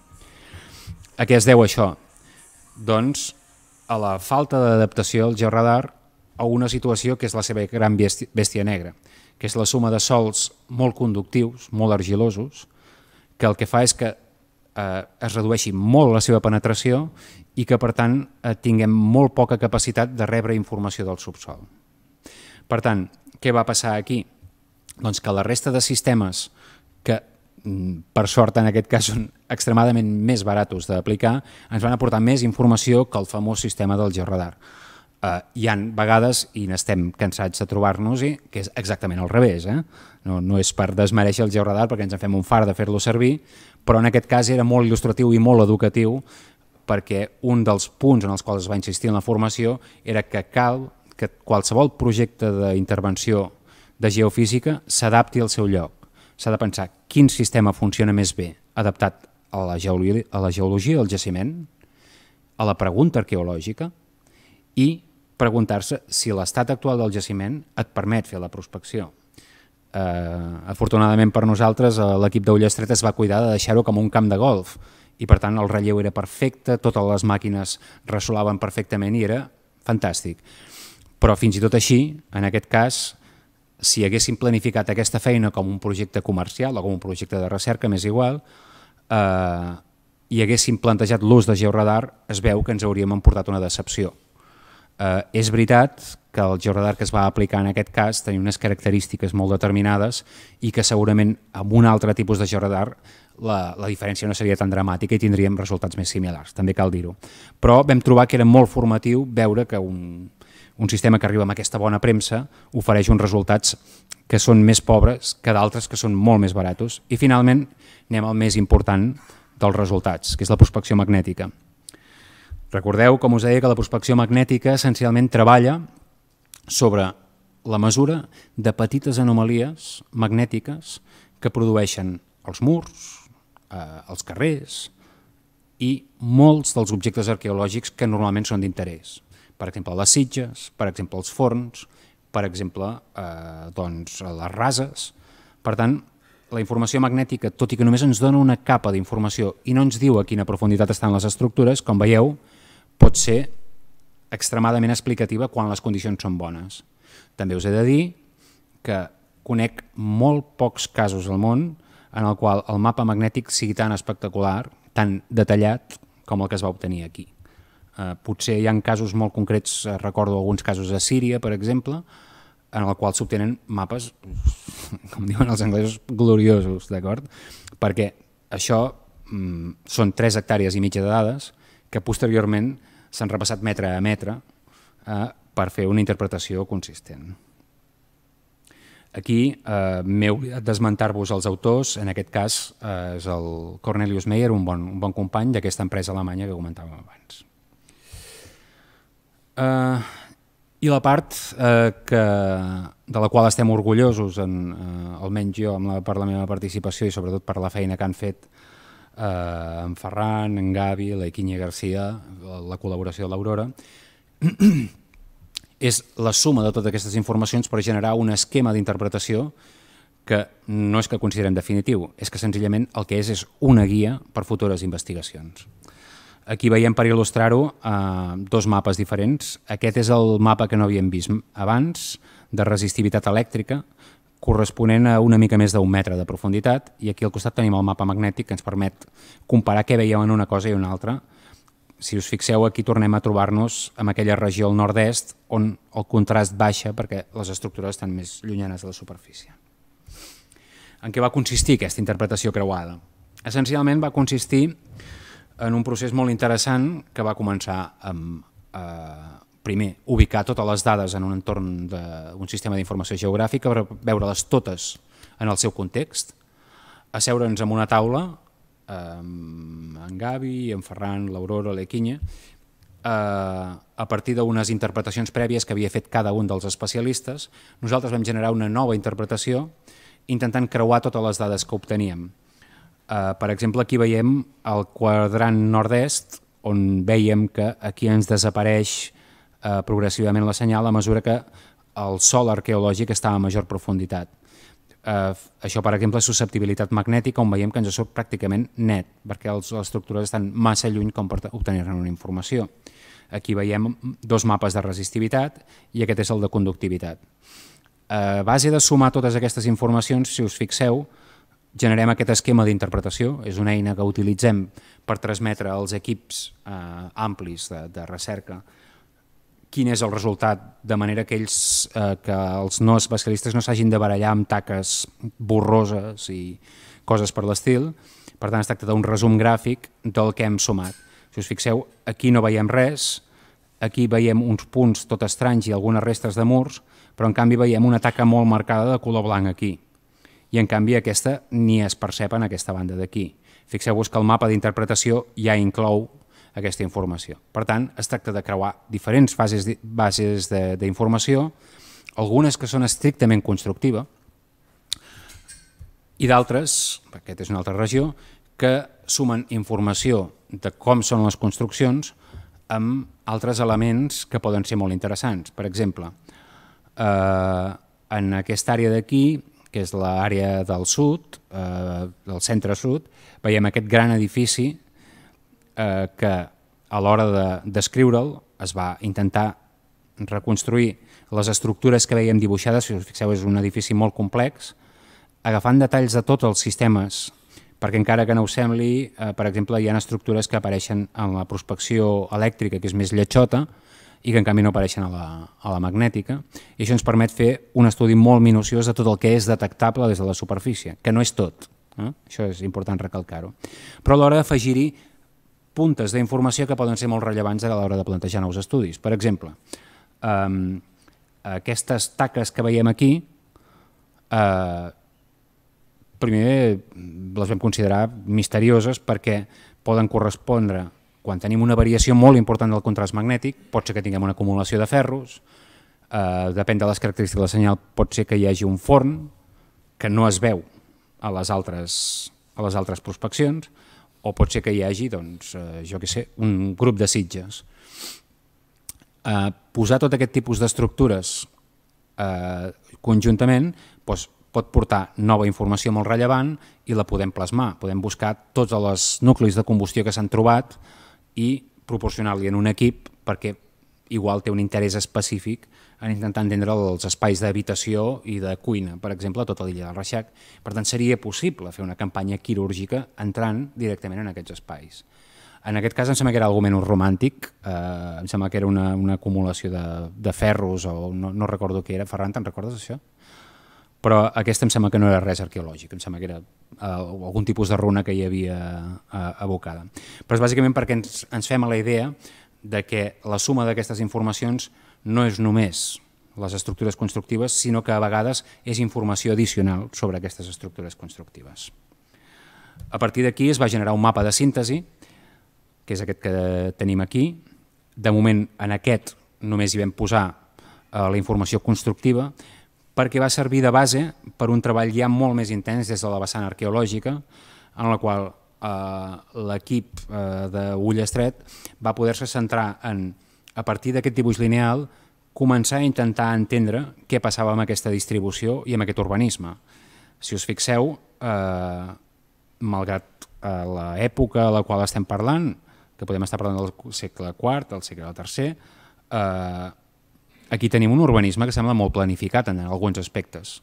A què es deu això? Doncs a la falta d'adaptació al georadar a una situació que és la seva gran bèstia negra, que és la suma de sòls molt conductius, molt argilosos, que el que fa és que eh, es redueixi molt la seva penetració i que, per tant, eh, tinguem molt poca capacitat de rebre informació del subsol. Per tant, què va passar aquí? Doncs que la resta de sistemes que, per sort en aquest cas, són extremadament més baratos d'aplicar, ens van aportar més informació que el famós sistema del georadar. Uh, hi ha vegades, i n'estem cansats de trobar-nos-hi, que és exactament al revés. Eh? No, no és per desmereixer el georadar perquè ens en fem un far de fer-lo servir, però en aquest cas era molt il·lustratiu i molt educatiu perquè un dels punts en els quals es va insistir en la formació era que cal que qualsevol projecte d'intervenció de geofísica s'adapti al seu lloc. S'ha de pensar quin sistema funciona més bé adaptat a la geologia, a la geologia del jaciment, a la pregunta arqueològica i preguntar-se si l'estat actual del jaciment et permet fer la prospecció. Eh, afortunadament per nosaltres l'equip d'Ullastret es va cuidar de deixar-ho com un camp de golf i per tant el relleu era perfecte, totes les màquines ressolaven perfectament i era fantàstic. Però fins i tot així, en aquest cas, si haguéssim planificat aquesta feina com un projecte comercial o com un projecte de recerca, m'és igual, eh, i haguéssim plantejat l'ús de georadar, es veu que ens hauríem emportat una decepció. Eh, és veritat que el georadar que es va aplicar en aquest cas tenia unes característiques molt determinades i que segurament amb un altre tipus de georadar la, la diferència no seria tan dramàtica i tindríem resultats més similars, també cal dir-ho. Però vam trobar que era molt formatiu veure que un, un sistema que arriba amb aquesta bona premsa ofereix uns resultats que són més pobres que d'altres que són molt més baratos. I finalment anem al més important dels resultats, que és la prospecció magnètica. Recordeu, com us deia, que la prospecció magnètica essencialment treballa sobre la mesura de petites anomalies magnètiques que produeixen els murs, eh, els carrers i molts dels objectes arqueològics que normalment són d'interès. Per exemple, les sitges, per exemple, els forns, per exemple, eh, doncs, les rases. Per tant, la informació magnètica, tot i que només ens dona una capa d'informació i no ens diu a quina profunditat estan les estructures, com veieu, pot ser extremadament explicativa quan les condicions són bones. També us he de dir que conec molt pocs casos al món en el qual el mapa magnètic sigui tan espectacular, tan detallat com el que es va obtenir aquí. Eh, potser hi ha casos molt concrets, eh, recordo alguns casos a Síria, per exemple, en el qual s'obtenen mapes, com diuen els anglesos, gloriosos, d'acord? Perquè això mm, són tres hectàrees i mitja de dades que posteriorment s'han repassat metre a metre eh, per fer una interpretació consistent. Aquí eh, m'he oblidat d'esmentar-vos els autors, en aquest cas eh, és el Cornelius Meyer, un bon, un bon company d'aquesta empresa alemanya que comentàvem abans. Eh, I la part eh, que, de la qual estem orgullosos, en, eh, almenys jo amb la, per la meva participació i sobretot per la feina que han fet eh, en Ferran, en Gavi, la Iquiña Garcia, la col·laboració de l'Aurora, és la suma de totes aquestes informacions per generar un esquema d'interpretació que no és que considerem definitiu, és que senzillament el que és és una guia per futures investigacions. Aquí veiem, per il·lustrar-ho, eh, dos mapes diferents. Aquest és el mapa que no havíem vist abans, de resistivitat elèctrica, corresponent a una mica més d'un metre de profunditat, i aquí al costat tenim el mapa magnètic que ens permet comparar què veiem en una cosa i una altra. Si us fixeu, aquí tornem a trobar-nos en aquella regió al nord-est on el contrast baixa perquè les estructures estan més llunyanes de la superfície. En què va consistir aquesta interpretació creuada? Essencialment va consistir en un procés molt interessant que va començar amb, eh, primer, ubicar totes les dades en un entorn d'un sistema d'informació geogràfica per veure-les totes en el seu context, asseure'ns en una taula, amb en Gavi, en Ferran, l'Aurora, l'Equinya, a partir d'unes interpretacions prèvies que havia fet cada un dels especialistes, nosaltres vam generar una nova interpretació intentant creuar totes les dades que obteníem. Per exemple, aquí veiem el quadrant nord-est, on veiem que aquí ens desapareix progressivament la senyal a mesura que el sòl arqueològic està a major profunditat. Això, per exemple, és susceptibilitat magnètica, on veiem que ens surt pràcticament net, perquè les estructures estan massa lluny com per obtenir-ne una informació. Aquí veiem dos mapes de resistivitat i aquest és el de conductivitat. A base de sumar totes aquestes informacions, si us fixeu, generem aquest esquema d'interpretació. És una eina que utilitzem per transmetre als equips amplis de recerca quin és el resultat, de manera que ells, que els no especialistes no s'hagin de barallar amb taques borroses i coses per l'estil. Per tant, es tracta d'un resum gràfic del que hem sumat. Si us fixeu, aquí no veiem res, aquí veiem uns punts tot estranys i algunes restes de murs, però en canvi veiem una taca molt marcada de color blanc aquí. I en canvi aquesta ni es percep en aquesta banda d'aquí. Fixeu-vos que el mapa d'interpretació ja inclou aquesta informació. Per tant, es tracta de creuar diferents fases, bases d'informació, algunes que són estrictament constructives i d'altres, aquesta és una altra regió, que sumen informació de com són les construccions amb altres elements que poden ser molt interessants. Per exemple, eh, en aquesta àrea d'aquí, que és l'àrea del sud, eh, del centre-sud, veiem aquest gran edifici eh, que a l'hora de descriure'l es va intentar reconstruir les estructures que veiem dibuixades. Si us fixeu, és un edifici molt complex, agafant detalls de tots els sistemes, perquè encara que no us sembli, eh, per exemple, hi ha estructures que apareixen en la prospecció elèctrica, que és més lletjota, i que en canvi no apareixen a la, a la magnètica, i això ens permet fer un estudi molt minuciós de tot el que és detectable des de la superfície, que no és tot, eh? Això és important recalcar-ho, però a l'hora d'afegir-hi puntes d'informació que poden ser molt rellevants a l'hora de plantejar nous estudis. Per exemple, eh, aquestes taques que veiem aquí, eh, primer les vam considerar misterioses perquè poden correspondre, quan tenim una variació molt important del contrast magnètic, pot ser que tinguem una acumulació de ferros, eh, depèn de les característiques de la senyal, pot ser que hi hagi un forn que no es veu a les altres, a les altres prospeccions, o pot ser que hi hagi, doncs, eh, jo què sé, un grup de sitges. Eh, posar tot aquest tipus d'estructures eh, conjuntament doncs, pot portar nova informació molt rellevant i la podem plasmar. Podem buscar tots els nuclis de combustió que s'han trobat i proporcionar-li en un equip perquè igual té un interès específic en intentar entendre els espais d'habitació i de cuina, per exemple, a tota l'illa del Reixac. Per tant, seria possible fer una campanya quirúrgica entrant directament en aquests espais. En aquest cas em sembla que era algo menys romàntic, eh, em sembla que era una, una acumulació de, de ferros o no, no recordo què era. Ferran, te'n recordes això? Però aquesta em sembla que no era res arqueològic, em sembla que era eh, algun tipus de runa que hi havia eh, abocada. Però és bàsicament perquè ens, ens fem a la idea de que la suma d'aquestes informacions no és només les estructures constructives, sinó que a vegades és informació addicional sobre aquestes estructures constructives. A partir d'aquí es va generar un mapa de síntesi, que és aquest que tenim aquí. De moment, en aquest només hi vam posar eh, la informació constructiva, perquè va servir de base per un treball ja molt més intens des de la vessant arqueològica, en la qual eh, l'equip eh, d'Ullestret va poder-se centrar en, a partir d'aquest dibuix lineal, començar a intentar entendre què passava amb aquesta distribució i amb aquest urbanisme. Si us fixeu, eh, malgrat eh, l'època a la qual estem parlant, que podem estar parlant del segle quart, del segle tercer, eh, aquí tenim un urbanisme que sembla molt planificat en alguns aspectes.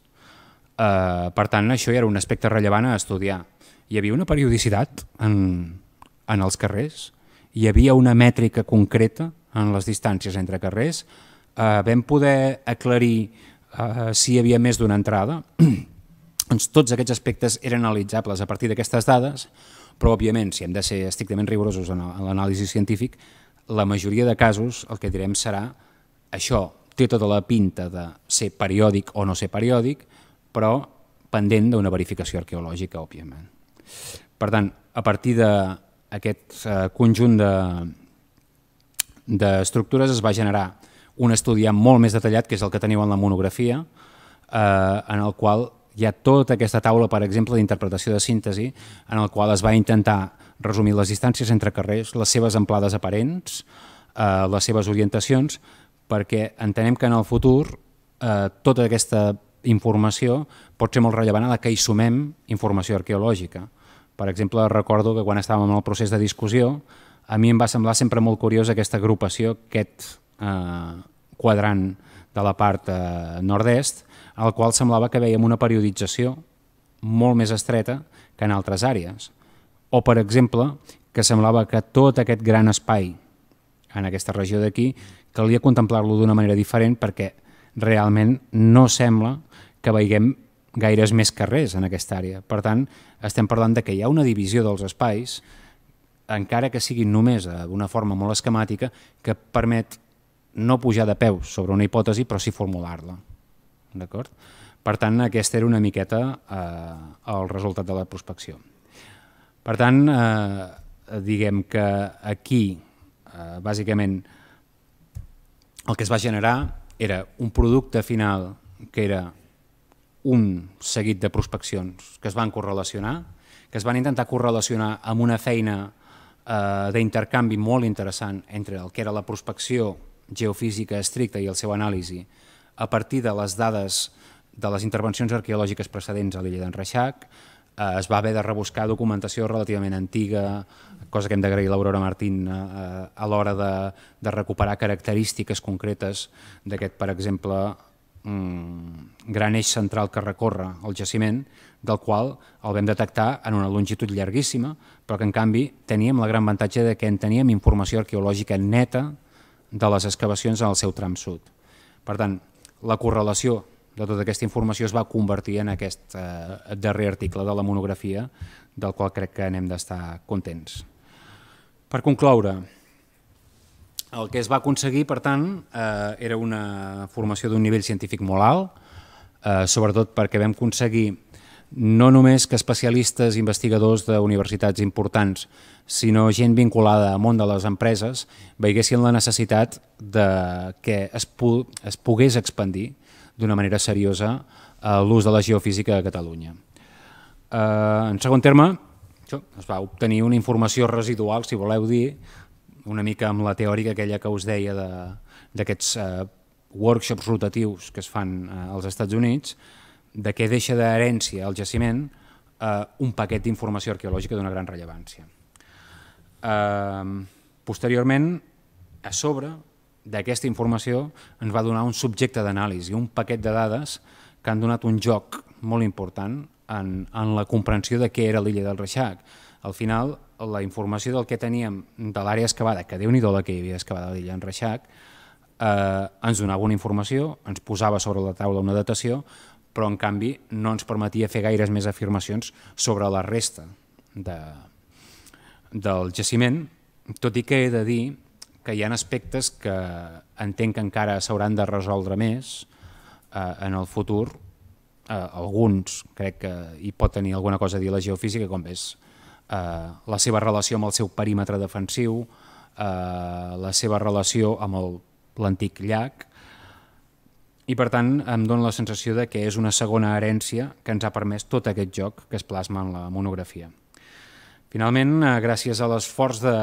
Eh, per tant, això ja era un aspecte rellevant a estudiar. Hi havia una periodicitat en, en els carrers, hi havia una mètrica concreta en les distàncies entre carrers, eh, vam poder aclarir eh, si hi havia més d'una entrada. Doncs tots aquests aspectes eren analitzables a partir d'aquestes dades, però òbviament, si hem de ser estrictament rigorosos en l'anàlisi científic, la majoria de casos el que direm serà això té tota la pinta de ser periòdic o no ser periòdic, però pendent d'una verificació arqueològica, òbviament. Per tant, a partir d'aquest conjunt de, d'estructures es va generar un estudi molt més detallat, que és el que teniu en la monografia, eh, en el qual hi ha tota aquesta taula, per exemple, d'interpretació de síntesi, en el qual es va intentar resumir les distàncies entre carrers, les seves amplades aparents, eh, les seves orientacions, perquè entenem que en el futur eh, tota aquesta informació pot ser molt rellevant a la que hi sumem informació arqueològica. Per exemple, recordo que quan estàvem en el procés de discussió, a mi em va semblar sempre molt curiós aquesta agrupació, aquest eh, quadrant de la part eh, nord-est, al qual semblava que veiem una periodització molt més estreta que en altres àrees. O, per exemple, que semblava que tot aquest gran espai en aquesta regió d'aquí calia contemplar-lo d'una manera diferent perquè realment no sembla que veiem gaires més carrers en aquesta àrea. Per tant, estem parlant de que hi ha una divisió dels espais, encara que siguin només d'una forma molt esquemàtica, que permet no pujar de peus sobre una hipòtesi, però sí formular-la. D'acord? Per tant, aquest era una miqueta eh, el resultat de la prospecció. Per tant, eh, diguem que aquí, eh, bàsicament, el que es va generar era un producte final que era un seguit de prospeccions que es van correlacionar, que es van intentar correlacionar amb una feina eh, d'intercanvi molt interessant entre el que era la prospecció geofísica estricta i el seu anàlisi a partir de les dades de les intervencions arqueològiques precedents a l'illa d'en Reixac. Eh, es va haver de rebuscar documentació relativament antiga, cosa que hem d'agrair a l'Aurora Martín eh, a l'hora de, de recuperar característiques concretes d'aquest, per exemple, mm, gran eix central que recorre el jaciment, del qual el vam detectar en una longitud llarguíssima, però que en canvi teníem la gran avantatge de que en teníem informació arqueològica neta de les excavacions en el seu tram sud. Per tant, la correlació de tota aquesta informació es va convertir en aquest eh, darrer article de la monografia, del qual crec que n'hem d'estar contents. Per concloure, el que es va aconseguir, per tant, eh, era una formació d'un nivell científic molt alt, eh, sobretot perquè vam aconseguir no només que especialistes i investigadors d'universitats importants, sinó gent vinculada al món de les empreses, veiessin la necessitat de que es, pu es pogués expandir d'una manera seriosa l'ús de la geofísica a Catalunya. Eh, en segon terme, es va obtenir una informació residual, si voleu dir, una mica amb la teòrica aquella que us deia d'aquests eh, workshops rotatius que es fan eh, als Estats Units, de què deixa d'herència al jaciment eh, un paquet d'informació arqueològica d'una gran rellevància. Eh, posteriorment, a sobre d'aquesta informació ens va donar un subjecte d'anàlisi, un paquet de dades que han donat un joc molt important en, en la comprensió de què era l'illa del Reixac. Al final, la informació del que teníem de l'àrea excavada, que Déu-n'hi-do la que hi havia excavada a l'illa d'en Reixac, eh, ens donava una informació, ens posava sobre la taula una datació, però en canvi no ens permetia fer gaires més afirmacions sobre la resta de, del jaciment, tot i que he de dir que hi ha aspectes que entenc que encara s'hauran de resoldre més eh, en el futur. Eh, alguns crec que hi pot tenir alguna cosa a dir la geofísica, com és eh, la seva relació amb el seu perímetre defensiu, eh, la seva relació amb l'antic llac, i per tant em dóna la sensació de que és una segona herència que ens ha permès tot aquest joc que es plasma en la monografia. Finalment, gràcies a l'esforç de,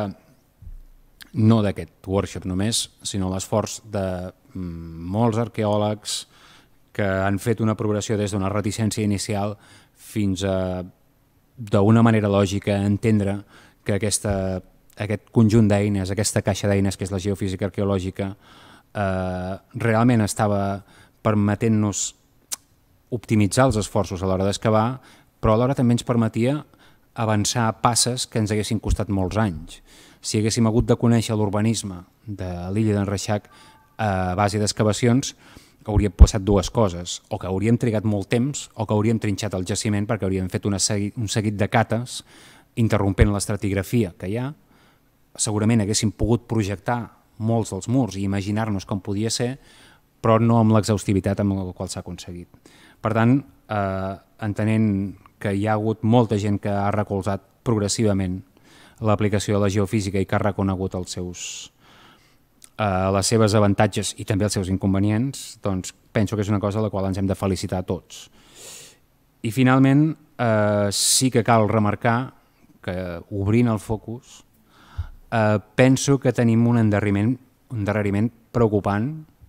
no d'aquest workshop només, sinó l'esforç de molts arqueòlegs que han fet una progressió des d'una reticència inicial fins a, d'una manera lògica, entendre que aquesta, aquest conjunt d'eines, aquesta caixa d'eines que és la geofísica arqueològica, Eh, realment estava permetent-nos optimitzar els esforços a l'hora d'excavar, però alhora també ens permetia avançar passes que ens haguessin costat molts anys. Si haguéssim hagut de conèixer l'urbanisme de l'illa d'en Reixac a base d'excavacions, hauríem passat dues coses, o que hauríem trigat molt temps o que hauríem trinxat el jaciment perquè hauríem fet una segui, un seguit de cates interrompent l'estratigrafia que hi ha. Segurament haguéssim pogut projectar molts dels murs i imaginar-nos com podia ser, però no amb l'exhaustivitat amb la qual s'ha aconseguit. Per tant, eh, entenent que hi ha hagut molta gent que ha recolzat progressivament l'aplicació de la geofísica i que ha reconegut els seus, eh, les seves avantatges i també els seus inconvenients, doncs penso que és una cosa a la qual ens hem de felicitar tots. I finalment eh, sí que cal remarcar que obrint el focus eh, penso que tenim un endarreriment, un endarreriment preocupant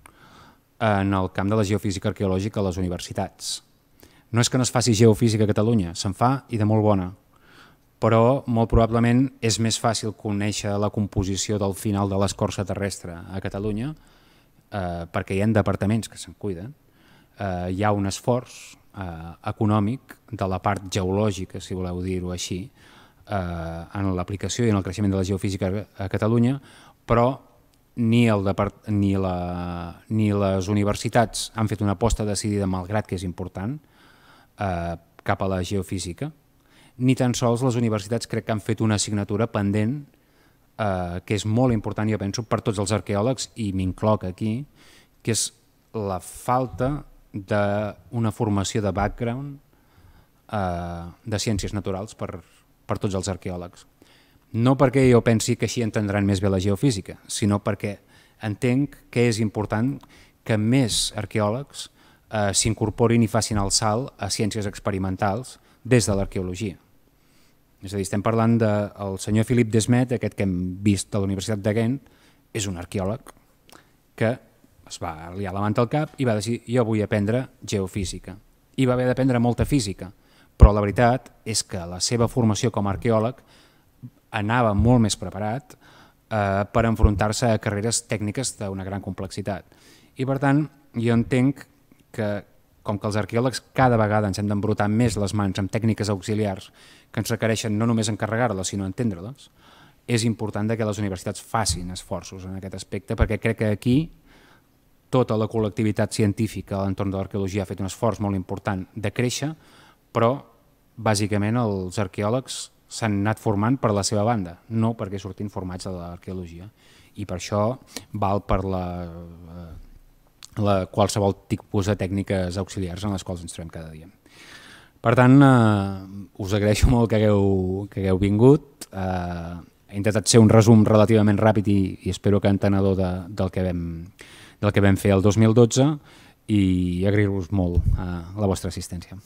en el camp de la geofísica arqueològica a les universitats. No és que no es faci geofísica a Catalunya, se'n fa i de molt bona, però molt probablement és més fàcil conèixer la composició del final de l'escorça terrestre a Catalunya eh, perquè hi ha departaments que se'n cuiden, eh, hi ha un esforç eh, econòmic de la part geològica, si voleu dir-ho així, eh, en l'aplicació i en el creixement de la geofísica a Catalunya, però ni, el depart ni, la, ni les universitats han fet una aposta decidida, malgrat que és important, eh, cap a la geofísica, ni tan sols les universitats crec que han fet una assignatura pendent eh, que és molt important, jo penso, per tots els arqueòlegs, i m'incloc aquí, que és la falta d'una formació de background eh, de ciències naturals per, per tots els arqueòlegs. No perquè jo pensi que així entendran més bé la geofísica, sinó perquè entenc que és important que més arqueòlegs eh, s'incorporin i facin el salt a ciències experimentals des de l'arqueologia. És a dir, estem parlant del senyor Philippe Desmet, aquest que hem vist a la Universitat de Ghent, és un arqueòleg que es va liar la manta al cap i va decidir jo vull aprendre geofísica. I va haver d'aprendre molta física, però la veritat és que la seva formació com a arqueòleg anava molt més preparat eh, per enfrontar-se a carreres tècniques d'una gran complexitat. I per tant, jo entenc que com que els arqueòlegs cada vegada ens hem d'embrutar més les mans amb tècniques auxiliars que ens requereixen no només encarregar-les sinó entendre-les, és important que les universitats facin esforços en aquest aspecte, perquè crec que aquí tota la col·lectivitat científica a l'entorn de l'arqueologia ha fet un esforç molt important de créixer, però bàsicament els arqueòlegs s'han anat formant per la seva banda, no perquè surtin formats de l'arqueologia. I per això val per la... La, qualsevol tipus de tècniques auxiliars en les quals ens trobem cada dia. Per tant, eh, us agraeixo molt que hagueu, que hagueu vingut. Eh, he intentat ser un resum relativament ràpid i, i espero que entenedor de, del, que vam, del que vam fer el dos mil dotze i agrair-vos molt eh, la vostra assistència.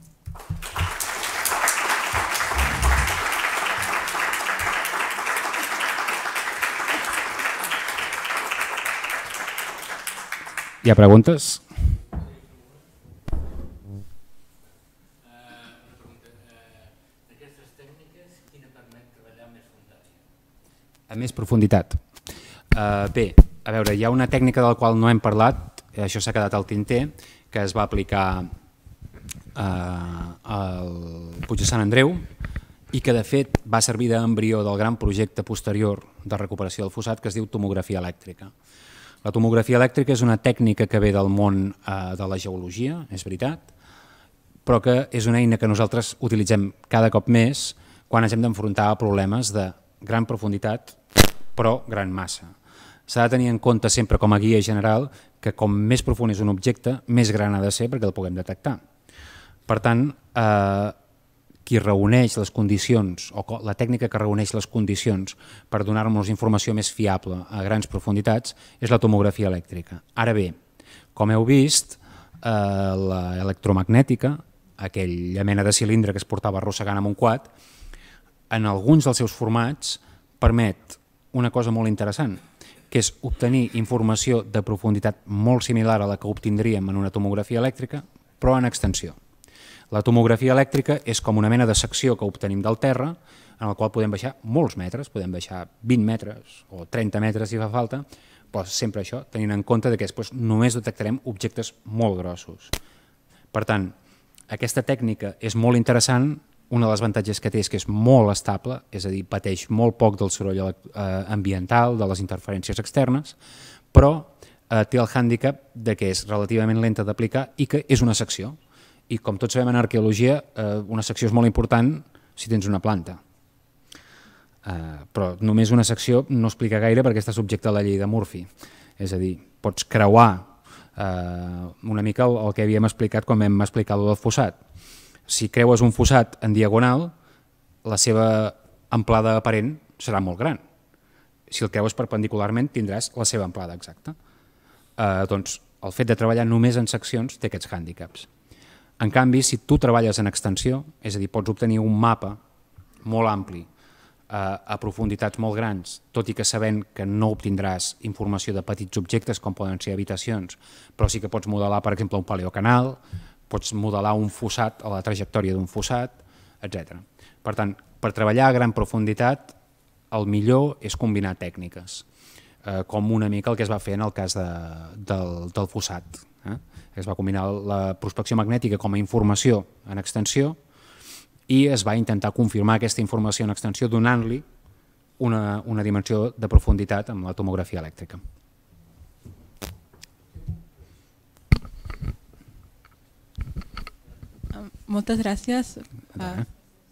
Hi ha preguntes?
D'aquestes tècniques, quina permet treballar més fundat?
A més profunditat. Uh, bé, a veure, hi ha una tècnica de la qual no hem parlat, això s'ha quedat al tinter, que es va aplicar uh, al Puig de Sant Andreu i que de fet va servir d'embrió del gran projecte posterior de recuperació del fossat que es diu tomografia elèctrica. La tomografia elèctrica és una tècnica que ve del món eh, de la geologia, és veritat, però que és una eina que nosaltres utilitzem cada cop més quan ens hem d'enfrontar a problemes de gran profunditat però gran massa. S'ha de tenir en compte sempre com a guia general que com més profund és un objecte, més gran ha de ser perquè el puguem detectar. Per tant, eh, qui reuneix les condicions, o la tècnica que reuneix les condicions per donar-nos informació més fiable a grans profunditats és la tomografia elèctrica. Ara bé, com heu vist, eh, l'electromagnètica, aquella mena de cilindre que es portava arrossegant amb un quad, en alguns dels seus formats permet una cosa molt interessant, que és obtenir informació de profunditat molt similar a la que obtindríem en una tomografia elèctrica, però en extensió. La tomografia elèctrica és com una mena de secció que obtenim del terra, en el qual podem baixar molts metres, podem baixar vint metres o trenta metres si fa falta, però sempre això tenint en compte que després només detectarem objectes molt grossos. Per tant, aquesta tècnica és molt interessant, una de les avantatges que té és que és molt estable, és a dir, pateix molt poc del soroll ambiental, de les interferències externes, però eh, té el hàndicap de que és relativament lenta d'aplicar i que és una secció. I com tots sabem en arqueologia, eh, una secció és molt important si tens una planta. Eh, però només una secció no explica gaire perquè està subjecte a la llei de Murphy. És a dir, pots creuar eh, una mica el, el que havíem explicat quan vam explicar el del fossat. Si creues un fossat en diagonal, la seva amplada aparent serà molt gran. si el creues perpendicularment tindràs la seva amplada exacta. Eh, doncs el fet de treballar només en seccions té aquests hàndicaps. En canvi, si tu treballes en extensió, és a dir, pots obtenir un mapa molt ampli a profunditats molt grans, tot i que sabent que no obtindràs informació de petits objectes com poden ser habitacions, però sí que pots modelar, per exemple, un paleocanal, pots modelar un fossat o la trajectòria d'un fossat, etcètera. Per tant, per treballar a gran profunditat, el millor és combinar tècniques, com una mica el que es va fer en el cas del fossat. Es va combinar la prospecció magnètica com a informació en extensió i es va intentar confirmar aquesta informació en extensió donant-li una, una dimensió de profunditat amb la tomografia elèctrica.
Moltes gràcies. Uh,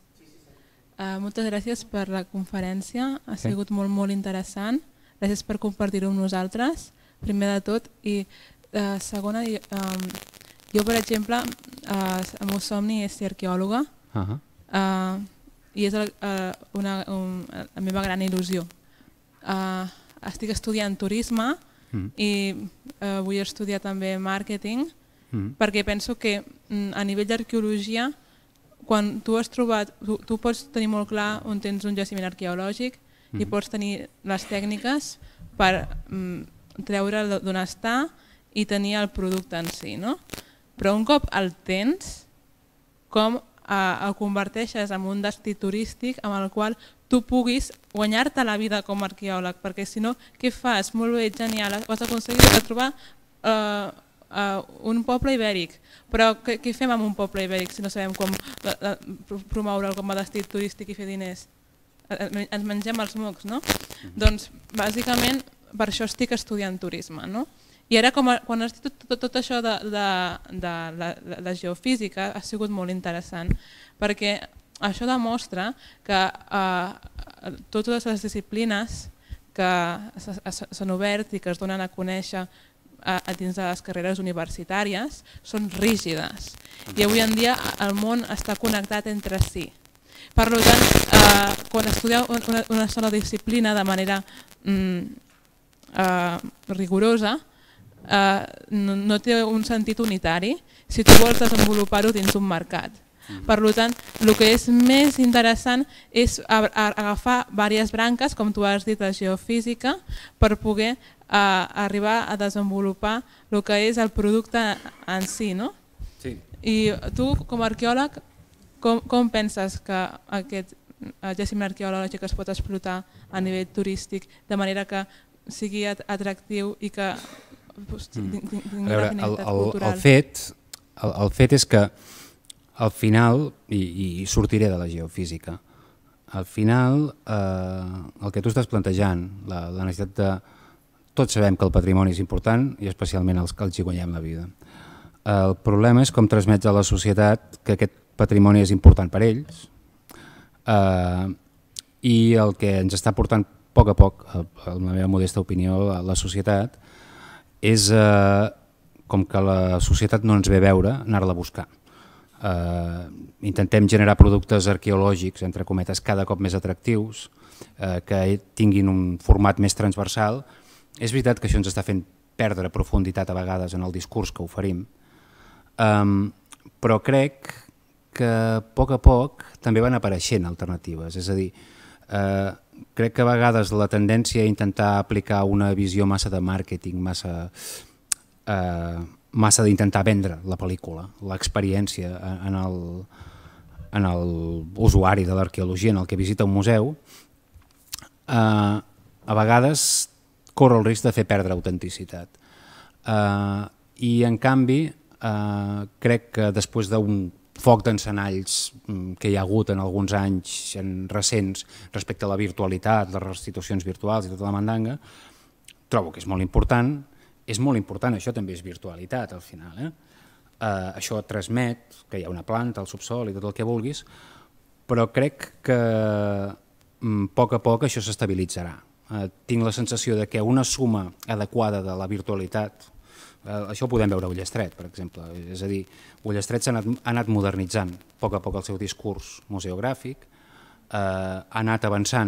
uh, moltes gràcies per la conferència, ha sí. sigut molt, molt interessant. Gràcies per compartir-ho amb nosaltres, primer de tot. I uh, segona, uh, jo, per exemple, uh, el meu somni és ser arqueòloga. Uh -huh. uh, i és el, uh, una, un, la meva gran il·lusió. Uh, estic estudiant turisme mm. i uh, vull estudiar també màrqueting mm. perquè penso que a nivell d'arqueologia, quan tu has trobat, tu, tu pots tenir molt clar on tens un jaciment arqueològic mm. i pots tenir les tècniques per um, treure d'on està i tenir el producte en si, no? Però un cop el tens, com Uh, el converteixes en un destí turístic amb el qual tu puguis guanyar-te la vida com a arqueòleg, perquè si no, què fas? Molt bé, genial, has aconseguit trobar uh, uh, un poble ibèric, però què, què fem amb un poble ibèric si no sabem com uh, uh, promoure'l com a destí turístic i fer diners? Uh, ens mengem els mocs, no? Mm-hmm. Doncs, bàsicament, per això estic estudiant turisme, no? I ara, com a, quan has dit tot, tot, tot això de, de, de la, la geofísica, ha sigut molt interessant, perquè això demostra que eh, totes les disciplines que s'han obert i que es donen a conèixer a, a dins de les carreres universitàries són rígides. I avui en dia el món està connectat entre si. Per tant, eh, quan estudieu una, una sola disciplina de manera mm, eh, rigorosa, Uh, no, no té un sentit unitari si tu vols desenvolupar-ho dins un mercat. Mm. Per tant, el que és més interessant és a, a, agafar diverses branques, com tu has dit, la geofísica, per poder uh, arribar a desenvolupar el que és el producte en si, no?
Sí.
I tu, com a arqueòleg, com, com penses que aquest jaciment arqueològic es pot explotar a nivell turístic de manera que sigui atractiu i que
Mm. A veure, el, el, el, fet, el, el fet és que al final, i, i sortiré de la geofísica, al final eh, el que tu estàs plantejant, la, la necessitat de... Tots sabem que el patrimoni és important i especialment els que els hi guanyem la vida. El problema és com transmets a la societat que aquest patrimoni és important per ells eh, i el que ens està portant a poc a poc, en la meva modesta opinió, a la societat, és eh, com que la societat no ens ve a veure, anar-la a buscar. Eh, intentem generar productes arqueològics, entre cometes, cada cop més atractius, eh, que tinguin un format més transversal. És veritat que això ens està fent perdre profunditat a vegades en el discurs que oferim, eh, però crec que a poc a poc també van apareixent alternatives, és a dir, eh, crec que a vegades la tendència a intentar aplicar una visió massa de màrqueting, massa, eh, massa d'intentar vendre la pel·lícula, l'experiència en el, en l'usuari de l'arqueologia, en el que visita un museu, eh, a vegades corre el risc de fer perdre autenticitat. Eh, I en canvi, eh, crec que després d'un foc d'encenalls que hi ha hagut en alguns anys en recents respecte a la virtualitat, les restitucions virtuals i tota la mandanga, trobo que és molt important. És molt important, això també és virtualitat al final. Eh? Eh, això transmet que hi ha una planta al subsol i tot el que vulguis, però crec que a poc a poc això s'estabilitzarà. Eh, tinc la sensació de que una suma adequada de la virtualitat, això ho podem veure a Ullastret, per exemple. És a dir, Ullastret s'ha anat, ha anat modernitzant a poc a poc el seu discurs museogràfic, eh, ha anat avançant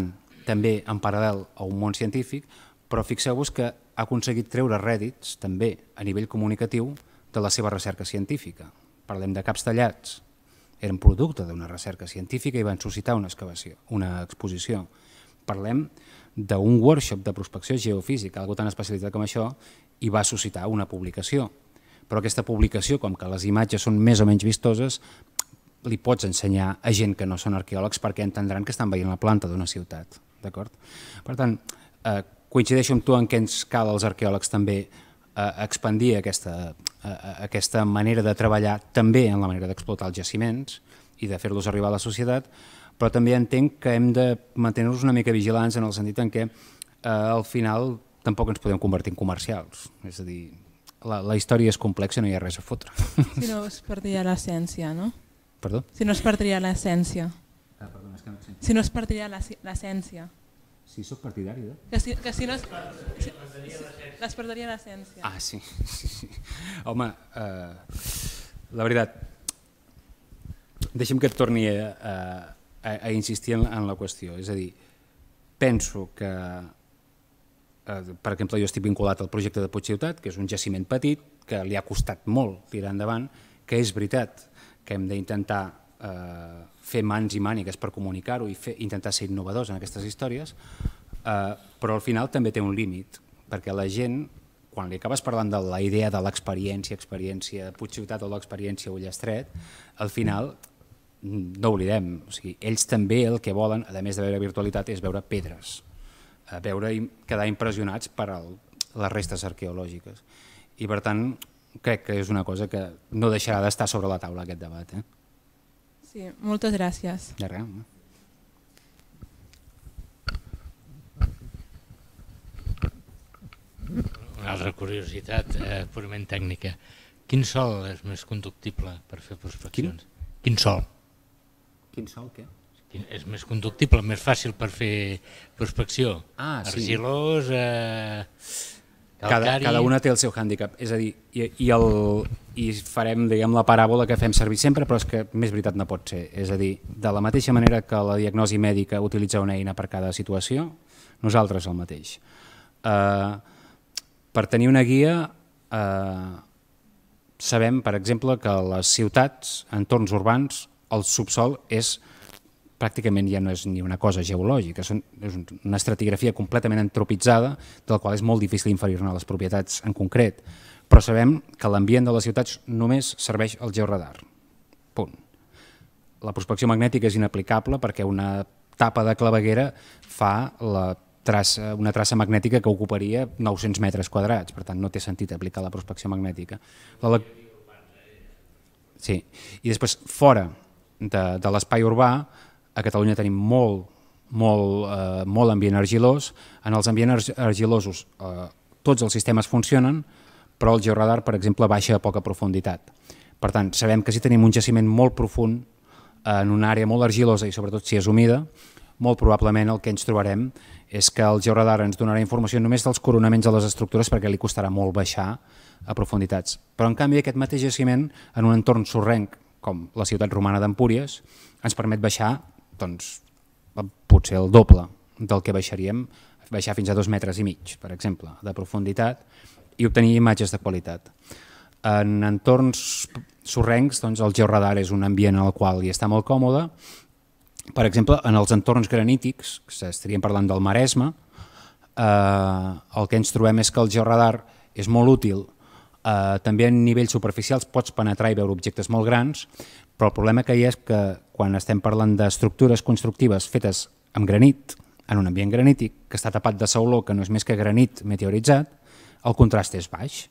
també en paral·lel a un món científic, però fixeu-vos que ha aconseguit treure rèdits també a nivell comunicatiu de la seva recerca científica. Parlem de caps tallats, eren producte d'una recerca científica i van suscitar una excavació, una exposició. Parlem d'un workshop de prospecció geofísica, algo tan especialitzat com això, i va suscitar una publicació. Però aquesta publicació, com que les imatges són més o menys vistoses, li pots ensenyar a gent que no són arqueòlegs perquè entendran que estan veient la planta d'una ciutat. Per tant, coincideixo amb tu en què ens cal als arqueòlegs també expandir aquesta manera de treballar també en la manera d'explotar els jaciments i de fer-los arribar a la societat, però també entenc que hem de mantenir-nos una mica vigilants en el sentit en què al final tampoc ens podem convertir en comercials. És a dir, la història és complexa i no hi ha res a fotre.
Si no es perdria l'essència, no?
Perdó?
Si no es perdria l'essència.
Ah, perdó, és que no et sento.
Si no es perdria l'essència.
Sí, soc partidari de...
Que si, que si no es... Si, es perdria l'essència.
Ah, sí. sí, sí. Home, eh, la veritat, deixa'm que et torni a, a, a insistir en, en la qüestió. És a dir, penso que, eh, per exemple, jo estic vinculat al projecte de Puigciutat, que és un jaciment petit, que li ha costat molt tirar endavant, que és veritat que hem d'intentar eh, fer mans i mànigues per comunicar-ho i fer, intentar ser innovadors en aquestes històries, eh, però al final també té un límit, perquè la gent, quan li acabes parlant de la idea de l'experiència, experiència Puigciutat o l'experiència Ullastret, al final no oblidem, o sigui, ells també el que volen, a més de veure virtualitat, és veure pedres, veure i quedar impressionats per el, les restes arqueològiques. I per tant, crec que és una cosa que no deixarà d'estar sobre la taula aquest debat. Eh?
Sí, moltes gràcies.
De res.
Una altra curiositat, eh, purament tècnica. Quin sòl és més conductible per fer prospeccions? Quin, Quin sòl?
Quin sòl, què?
Quin, és més conductible, més fàcil per fer prospecció?
Ah, sí.
Argilós, eh,
cada, cada una té el seu hàndicap. És a dir, i, i, el, i farem diguem, la paràbola que fem servir sempre, però és que més veritat no pot ser. És a dir, de la mateixa manera que la diagnosi mèdica utilitza una eina per cada situació, nosaltres el mateix. Eh, per tenir una guia, eh, sabem, per exemple, que a les ciutats, entorns urbans, el subsòl és pràcticament ja no és ni una cosa geològica, és una estratigrafia completament antropitzada, del qual és molt difícil inferir-ne les propietats en concret, però sabem que l'ambient de les ciutats només serveix al georadar. Punt. La prospecció magnètica és inaplicable perquè una tapa de claveguera fa la traça, una traça magnètica que ocuparia nou-cents metres quadrats, per tant no té sentit aplicar la prospecció magnètica. La... Sí. I després, fora de, de l'espai urbà, a Catalunya tenim molt, molt, eh, molt ambient argilós. En els ambients argilosos eh, tots els sistemes funcionen, però el georadar, per exemple, baixa a poca profunditat. Per tant, sabem que si tenim un jaciment molt profund, en una àrea molt argilosa i sobretot si és humida, molt probablement el que ens trobarem és que el georadar ens donarà informació només dels coronaments de les estructures perquè li costarà molt baixar a profunditats. Però en canvi aquest mateix jaciment, en un entorn sorrenc com la ciutat romana d'Empúries, ens permet baixar doncs, potser el doble del que baixaríem, baixar fins a dos metres i mig, per exemple, de profunditat i obtenir imatges de qualitat. En entorns sorrencs, doncs, el georadar és un ambient en el qual hi està molt còmode. Per exemple, en els entorns granítics, que estaríem parlant del Maresme, eh, el que ens trobem és que el georadar és molt útil. Eh, també a nivells superficials pots penetrar i veure objectes molt grans, però el problema que hi ha és que quan estem parlant d'estructures constructives fetes amb granit, en un ambient granític, que està tapat de sauló, que no és més que granit meteoritzat, el contrast és baix,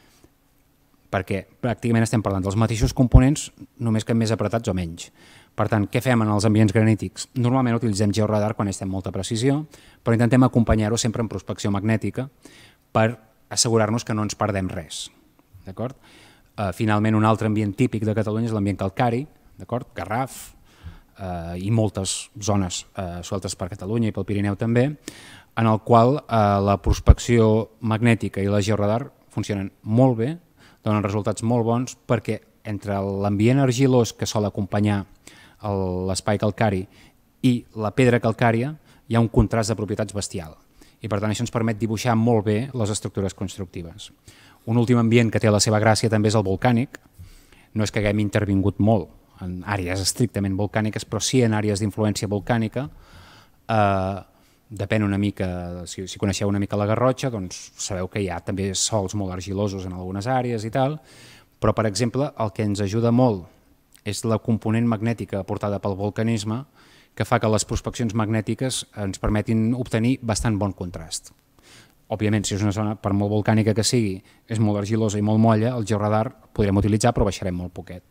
perquè pràcticament estem parlant dels mateixos components, només que més apretats o menys. Per tant, què fem en els ambients granítics? Normalment utilitzem georadar quan estem amb molta precisió, però intentem acompanyar-ho sempre en prospecció magnètica per assegurar-nos que no ens perdem res. D'acord? Uh, finalment, un altre ambient típic de Catalunya és l'ambient calcari, d'acord? Garraf uh, i moltes zones uh, sueltes per Catalunya i pel Pirineu també, en el qual uh, la prospecció magnètica i la georadar funcionen molt bé, donen resultats molt bons perquè entre l'ambient argilós que sol acompanyar l'espai calcari i la pedra calcària hi ha un contrast de propietats bestial. I per tant això ens permet dibuixar molt bé les estructures constructives. Un últim ambient que té la seva gràcia també és el volcànic. No és que haguem intervingut molt en àrees estrictament volcàniques, però sí en àrees d'influència volcànica. Eh, depèn una mica, si, si coneixeu una mica la Garrotxa, doncs sabeu que hi ha també sòls molt argilosos en algunes àrees i tal, però per exemple el que ens ajuda molt és la component magnètica aportada pel volcanisme, que fa que les prospeccions magnètiques ens permetin obtenir bastant bon contrast. Òbviament, si és una zona, per molt volcànica que sigui, és molt argilosa i molt molla, el georadar podrem utilitzar, però baixarem molt poquet.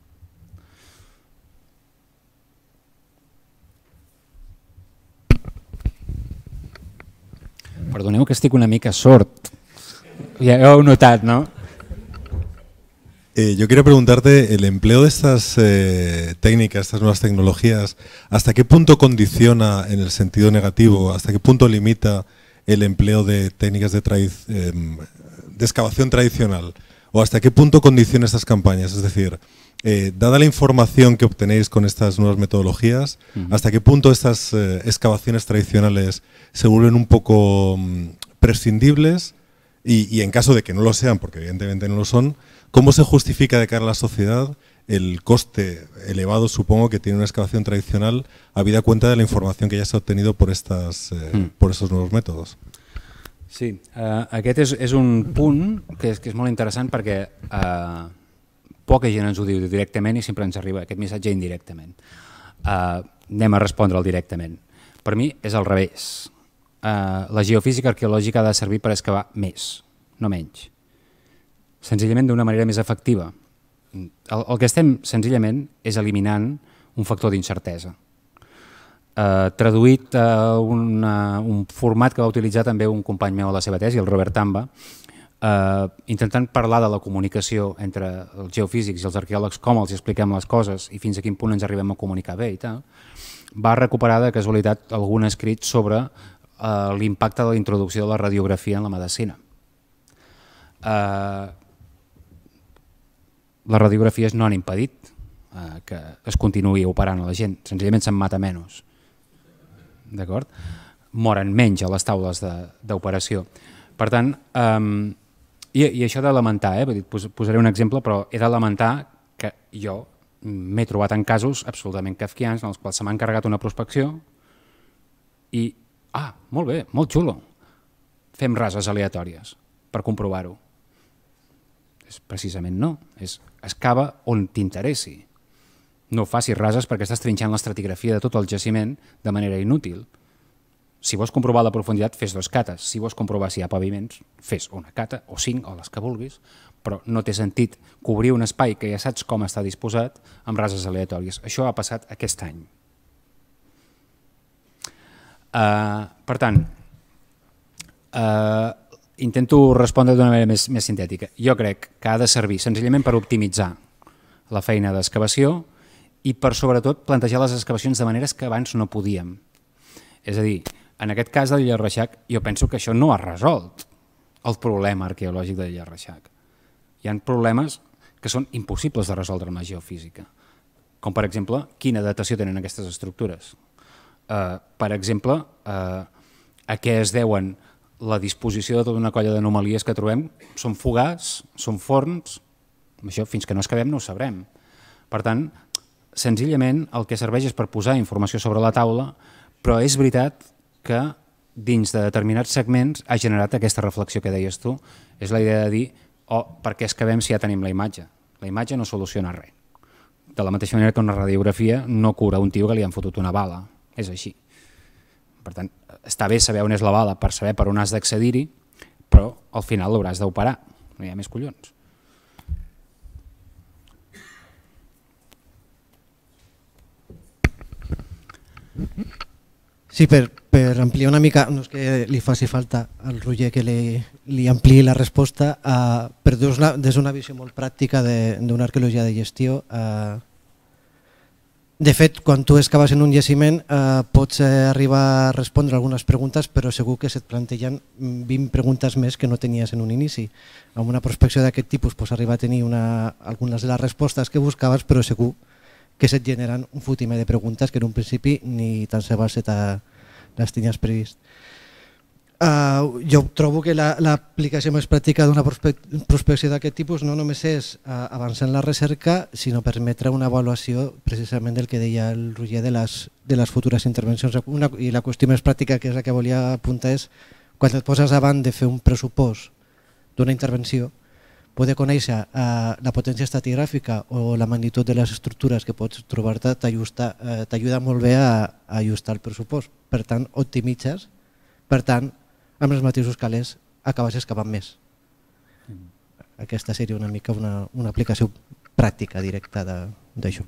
Perdoneu que estic una mica sord. Ja ho heu notat, ¿no?
Eh, yo quería preguntarte, el empleo de estas eh, técnicas, estas nuevas tecnologías, ¿hasta qué punto condiciona en el sentido negativo, hasta qué punto limita el empleo de técnicas de, eh, de excavación tradicional? ¿O hasta qué punto condiciona estas campañas? Es decir, eh, dada la información que obtenéis con estas nuevas metodologías, uh-huh. ¿hasta qué punto estas eh, excavaciones tradicionales se vuelven un poco um, prescindibles? Y, y en caso de que no lo sean, porque evidentemente no lo son, ¿cómo se justifica de cara a la sociedad el coste elevado, supongo, que tiene una excavación tradicional, habida cuenta de la información que ya se ha obtenido por, estas, eh, mm. por estos nuevos métodos?
Sí, uh, aquest és, és un punt que és, que és molt interessant perquè uh, poca gent ens ho diu directament i sempre ens arriba aquest missatge indirectament. Uh, anem a respondre'l directament. Per mi és al revés. Uh, la geofísica arqueològica ha de servir per excavar més, no menys. Senzillament d'una manera més efectiva. El, el que estem senzillament és eliminant un factor d'incertesa. Uh, traduït a una, un format que va utilitzar també un company meu a la seva tesi, el Robert Tamba, uh, intentant parlar de la comunicació entre els geofísics i els arqueòlegs, com els expliquem les coses i fins a quin punt ens arribem a comunicar bé i tal, va recuperar de casualitat algun escrit sobre uh, l'impacte de la introducció de la radiografia en la medicina. Uh, les radiografies no han impedit uh, que es continuï operant a la gent, senzillament se'n mata menys. D'acord? Moren menys a les taules d'operació. Per tant, um, i, i això de lamentar, eh? Pos, posaré un exemple, però he de lamentar que jo m'he trobat en casos absolutament kafkians en els quals se m'ha encarregat una prospecció i, ah, molt bé, molt xulo, fem rases aleatòries per comprovar-ho. Precisament no, és excava on t'interessi. No facis rases perquè estàs trinxant l'estratigrafia de tot el jaciment de manera inútil. Si vols comprovar la profunditat, fes dos cates. Si vols comprovar si hi ha paviments, fes una cata o cinc o les que vulguis, però no té sentit cobrir un espai que ja saps com està disposat amb rases aleatòries. Això ha passat aquest any. Uh, per tant, uh, intento respondre d'una manera més, més sintètica. Jo crec que ha de servir senzillament per optimitzar la feina d'excavació i per sobretot plantejar les excavacions de maneres que abans no podíem. És a dir, en aquest cas de l'illa Reixac, jo penso que això no ha resolt el problema arqueològic de l'illa Reixac. Hi ha problemes que són impossibles de resoldre amb la geofísica, com per exemple, quina datació tenen aquestes estructures. Uh, per exemple, uh, a què es deuen la disposició de tota una colla d'anomalies que trobem, són fogars, són forns, això fins que no excavem no ho sabrem. Per tant, senzillament el que serveix és per posar informació sobre la taula, però és veritat que dins de determinats segments ha generat aquesta reflexió que deies tu, és la idea de dir, oh, per què excavem si ja tenim la imatge? La imatge no soluciona res. De la mateixa manera que una radiografia no cura un tio que li han fotut una bala, és així. Per tant, està bé saber on és la bala per saber per on has d'accedir-hi, però al final l'hauràs d'operar, no hi ha més collons.
Sí, per, per ampliar una mica, no és que li faci falta al Roger que li, li ampliï la resposta, uh, però des d'una visió molt pràctica d'una arqueologia de gestió. Uh, de fet, quan tu excaves en un jaciment uh, pots uh, arribar a respondre algunes preguntes, però segur que se't plantegen vint preguntes més que no tenies en un inici. Amb una prospecció d'aquest tipus pots arribar a tenir una, algunes de les respostes que buscaves, però segur que se't generen un fotimer de preguntes que en un principi ni tan se val se les tenies previst. Uh, jo trobo que l'aplicació la, més pràctica d'una prospecció d'aquest tipus no només és uh, avançar en la recerca, sinó permetre una avaluació precisament del que deia el Roger de les, de les futures intervencions. Una, I la qüestió més pràctica, que és la que volia apuntar, és quan et poses davant de fer un pressupost d'una intervenció, poder conèixer uh, la potència estratigràfica o la magnitud de les estructures que pots trobar-te t'ajuda uh, molt bé a, a ajustar el pressupost. Per tant, optimitzes, per tant, amb els mateixos calés acabes excavant més. Aquesta seria una mica una, una aplicació pràctica directa d'això.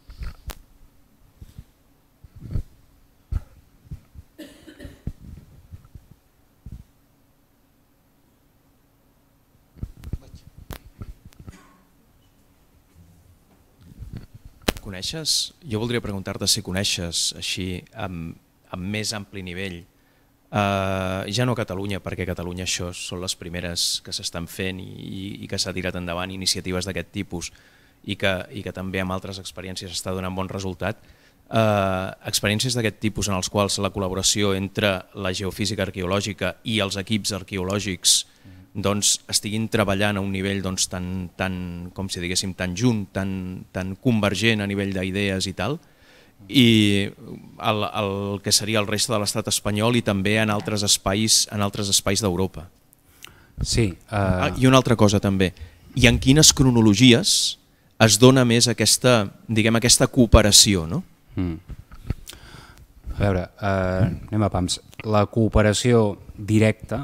Coneixes? Jo voldria preguntar-te si coneixes així amb, amb més ampli nivell, Uh, ja no a Catalunya, perquè a Catalunya això són les primeres que s'estan fent i, i que s'ha tirat endavant iniciatives d'aquest tipus i que, i que també amb altres experiències està donant bon resultat. Uh, experiències d'aquest tipus en els quals la col·laboració entre la geofísica arqueològica i els equips arqueològics doncs, estiguin treballant a un nivell doncs, tan, tan, com si diguéssim, tan junt, tan, tan convergent a nivell d'idees i tal, i el, el que seria el reste de l'estat espanyol i també en altres espais, en altres espais d'Europa.
Sí. Uh...
Ah, i una altra cosa també, i en quines cronologies es dona més aquesta, diguem, aquesta cooperació, no?
Mm. A veure, uh, anem a pams. La cooperació directa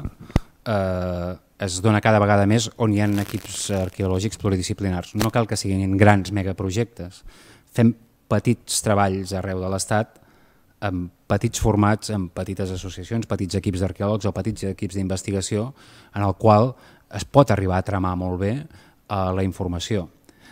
uh, es dona cada vegada més on hi ha equips arqueològics pluridisciplinars. No cal que siguin grans megaprojectes. Fem petits treballs arreu de l'Estat, amb petits formats, amb petites associacions, petits equips d'arqueòlegs o petits equips d'investigació, en el qual es pot arribar a tramar molt bé uh, la informació.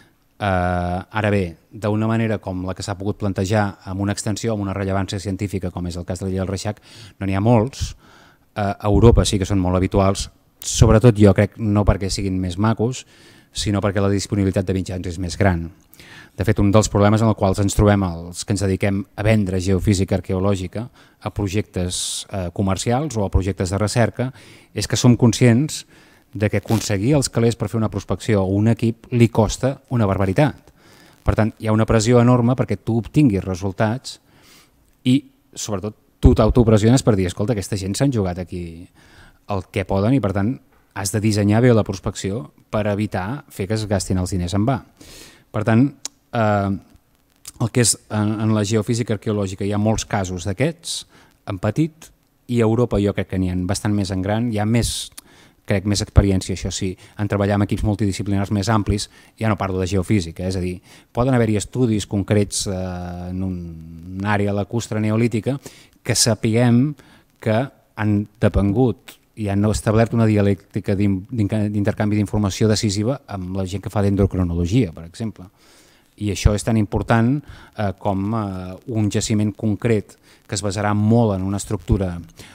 Uh, ara bé, d'una manera com la que s'ha pogut plantejar amb una extensió, amb una rellevància científica, com és el cas de l'illa del Reixac, no n'hi ha molts. Uh, a Europa sí que són molt habituals, sobretot jo crec no perquè siguin més macos, sinó perquè la disponibilitat de mitjans és més gran. De fet, un dels problemes en els quals ens trobem els que ens dediquem a vendre geofísica arqueològica a projectes eh, comercials o a projectes de recerca és que som conscients de que aconseguir els calés per fer una prospecció o un equip li costa una barbaritat. Per tant, hi ha una pressió enorme perquè tu obtinguis resultats i, sobretot, tu t'autopressiones per dir, escolta, aquesta gent s'han jugat aquí el que poden i, per tant, has de dissenyar bé la prospecció per evitar fer que es gastin els diners en va. Per tant, eh, el que és en, en la geofísica arqueològica hi ha molts casos d'aquests, en petit, i a Europa jo crec que n'hi ha bastant més en gran, hi ha més, crec, més experiència, això sí, en treballar amb equips multidisciplinars més amplis, ja no parlo de geofísica, és a dir, poden haver-hi estudis concrets eh, en una àrea lacustre neolítica que sapiguem que han depengut i han establert una dialèctica d'intercanvi d'informació decisiva amb la gent que fa dendrocronologia, per exemple. I això és tan important eh, com eh, un jaciment concret que es basarà molt en una estructura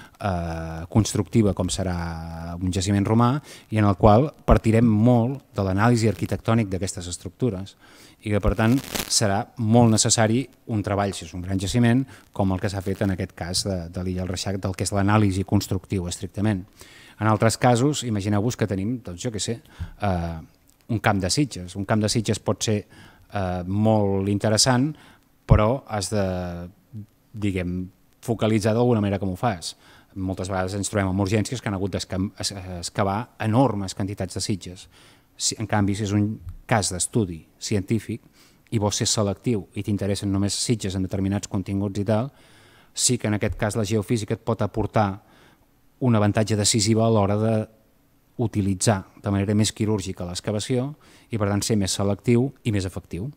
eh, constructiva com serà un jaciment romà i en el qual partirem molt de l'anàlisi arquitectònic d'aquestes estructures i que per tant serà molt necessari un treball, si és un gran jaciment, com el que s'ha fet en aquest cas de, de l'illa del Reixac, del que és l'anàlisi constructiu estrictament. En altres casos, imagineu-vos que tenim, doncs jo què sé, eh, un camp de Sitges. Un camp de Sitges pot ser eh, molt interessant, però has de, diguem, focalitzar d'alguna manera com ho fas. Moltes vegades ens trobem amb urgències que han hagut d'excavar enormes quantitats de Sitges. En canvi, si és un cas d'estudi científic i vols ser selectiu i t'interessen només Sitges en determinats continguts i tal, sí que en aquest cas la geofísica et pot aportar un avantatge decisiu a l'hora d'utilitzar de manera més quirúrgica l'excavació i per tant ser més selectiu i més efectiu.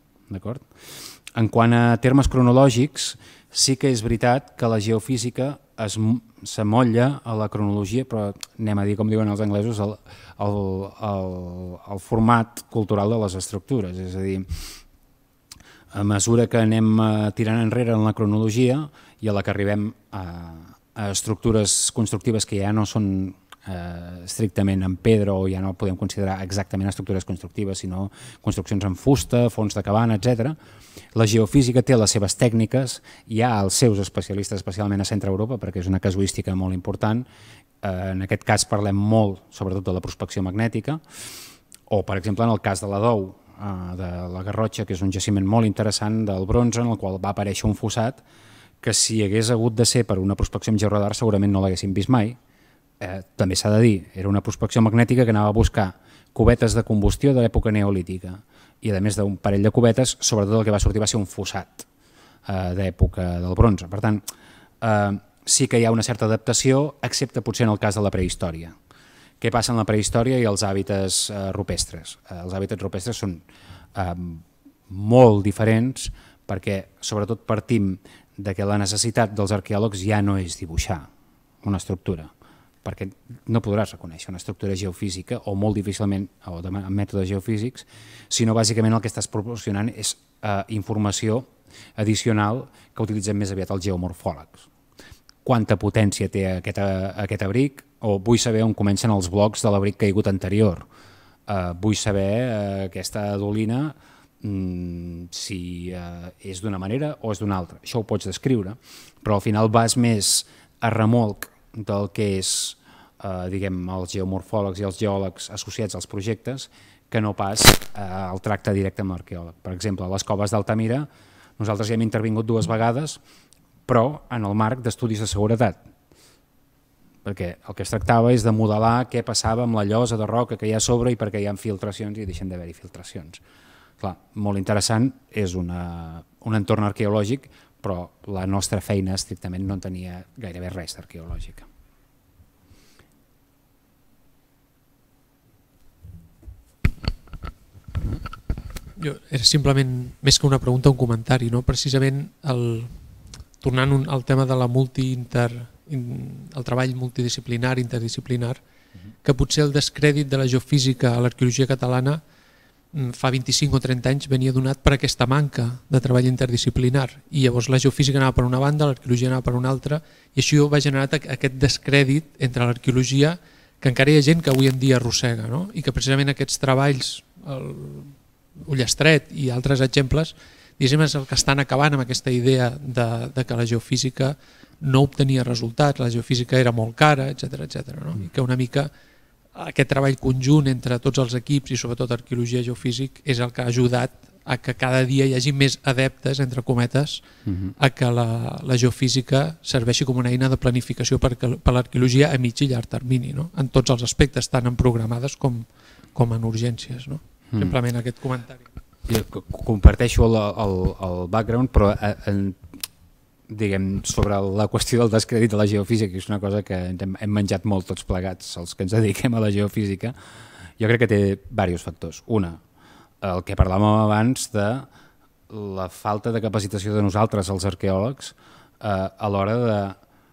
En quant a termes cronològics, sí que és veritat que la geofísica s'amolla a la cronologia, però anem a dir, com diuen els anglesos, el, el, el, el format cultural de les estructures. És a dir, a mesura que anem tirant enrere en la cronologia i a la que arribem a, a estructures constructives que ja no són eh, estrictament en pedra, o ja no podem considerar exactament estructures constructives, sinó construccions en fusta, fons de cabana, etcètera. La geofísica té les seves tècniques, hi ha els seus especialistes, especialment a Centre Europa, perquè és una casuística molt important. Eh, en aquest cas parlem molt, sobretot, de la prospecció magnètica, o, per exemple, en el cas de la Dou, eh, de la Garrotxa, que és un jaciment molt interessant del bronze, en el qual va aparèixer un fossat que, si hagués hagut de ser per una prospecció amb georadar, segurament no l'haguéssim vist mai. Eh, també s'ha de dir, era una prospecció magnètica que anava a buscar cubetes de combustió de l'època neolítica, i a més d'un parell de cubetes, sobretot el que va sortir va ser un fossat eh, d'època del bronze. Per tant, eh, sí que hi ha una certa adaptació, excepte potser en el cas de la prehistòria. Què passa en la prehistòria i els hàbitats eh, rupestres? Eh, els hàbitats rupestres són eh, molt diferents, perquè sobretot partim de que la necessitat dels arqueòlegs ja no és dibuixar una estructura, perquè no podràs reconèixer una estructura geofísica, o molt difícilment, o de mètodes geofísics, sinó bàsicament el que estàs proporcionant és eh, informació addicional que utilitzem més aviat els geomorfòlegs. Quanta potència té aquest, aquest abric, o vull saber on comencen els blocs de l'abric caigut anterior. Eh, vull saber eh, aquesta dolina mm, si eh, és d'una manera o és d'una altra. Això ho pots descriure, però al final vas més a remolc del que és eh, diguem, els geomorfòlegs i els geòlegs associats als projectes, que no pas eh, el tracte directe amb l'arqueòleg. Per exemple, a les coves d'Altamira nosaltres ja hem intervingut dues vegades, però en el marc d'estudis de seguretat, perquè el que es tractava és de modelar què passava amb la llosa de roca que hi ha a sobre i perquè hi ha filtracions i deixen d'haver-hi filtracions. Clar, molt interessant, és una, un entorn arqueològic, però la nostra feina estrictament no en tenia gairebé res d'arqueològica.
Jo, era simplement, més que una pregunta, un comentari, no? Precisament el, tornant un, al tema de la multi-inter, el treball multidisciplinar, interdisciplinar, que potser el descrèdit de la geofísica a l'arqueologia catalana fa vint-i-cinc o trenta anys venia donat per aquesta manca de treball interdisciplinar, i llavors la geofísica anava per una banda, l'arqueologia anava per una altra, i això va generar aquest descrèdit entre l'arqueologia, que encara hi ha gent que avui en dia arrossega, no? I que precisament aquests treballs, el Ullastret i altres exemples, diguéssim, és el que estan acabant amb aquesta idea de, de que la geofísica no obtenia resultats, la geofísica era molt cara, etcètera, etcètera, no? I que una mica aquest treball conjunt entre tots els equips i sobretot arqueologia i geofísic és el que ha ajudat a que cada dia hi hagi més adeptes, entre cometes, a que la, la geofísica serveixi com una eina de planificació per, per l'arqueologia a mig i llarg termini, no? En tots els aspectes, tant en programades com, com en urgències, no? Simplement aquest comentari.
Jo comparteixo el, el, el background, però en, diguem, sobre la qüestió del descrèdit de la geofísica, que és una cosa que hem, hem menjat molt tots plegats, els que ens dediquem a la geofísica, jo crec que té diversos factors. Una, el que parlàvem abans de la falta de capacitació de nosaltres, els arqueòlegs, eh, a l'hora de...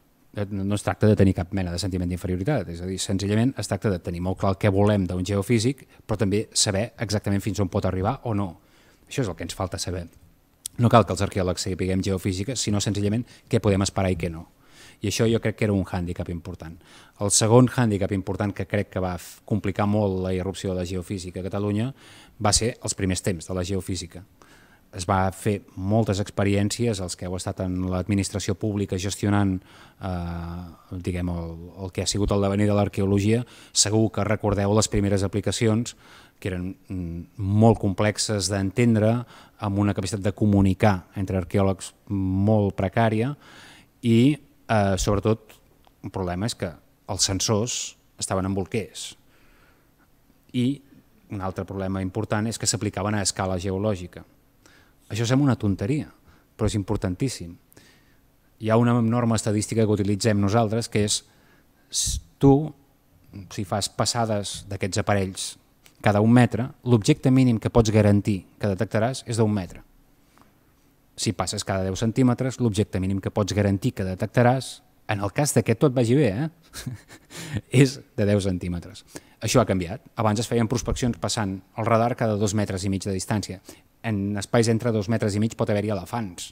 No es tracta de tenir cap mena de sentiment d'inferioritat, és a dir, senzillament es tracta de tenir molt clar el que volem d'un geofísic, però també saber exactament fins on pot arribar o no. Això és el que ens falta saber. No cal que els arqueòlegs sapiguem geofísica, sinó senzillament què podem esperar i què no. I això jo crec que era un hàndicap important. El segon hàndicap important que crec que va complicar molt la irrupció de la geofísica a Catalunya va ser els primers temps de la geofísica. Es va fer moltes experiències, els que heu estat en l'administració pública gestionant eh, diguem, el, el que ha sigut el devenir de l'arqueologia, segur que recordeu les primeres aplicacions que eren molt complexes d'entendre, amb una capacitat de comunicar entre arqueòlegs molt precària i, eh, sobretot, un problema és que els sensors estaven en bolquers. I un altre problema important és que s'aplicaven a escala geològica. Això sembla una tonteria, però és importantíssim. Hi ha una norma estadística que utilitzem nosaltres, que és tu, si fas passades d'aquests aparells cada un metre, l'objecte mínim que pots garantir que detectaràs és d'un metre. Si passes cada deu centímetres, l'objecte mínim que pots garantir que detectaràs, en el cas que tot vagi bé, eh? és de deu centímetres. Això ha canviat. Abans es feien prospeccions passant el radar cada dos metres i mig de distància. En espais entre dos metres i mig pot haver-hi elefants.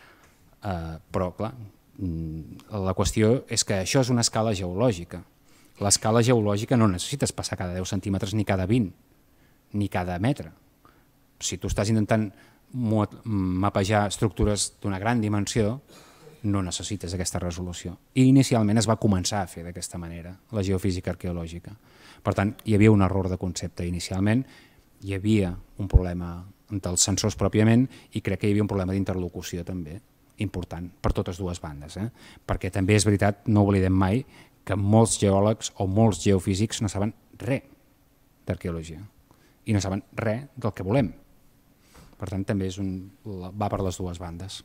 Uh, però, clar, la qüestió és que això és una escala geològica. l'escala geològica no necessites passar cada deu centímetres ni cada vint, ni cada metre. Si tu estàs intentant mapejar estructures d'una gran dimensió, no necessites aquesta resolució. I inicialment es va començar a fer d'aquesta manera, la geofísica arqueològica. Per tant, hi havia un error de concepte inicialment, hi havia un problema entre els sensors pròpiament i crec que hi havia un problema d'interlocució també, important, per totes dues bandes. Eh? Perquè també és veritat, no oblidem mai, que molts geòlegs o molts geofísics no saben res d'arqueologia i no saben res del que volem. Per tant, també és un, va per les dues bandes.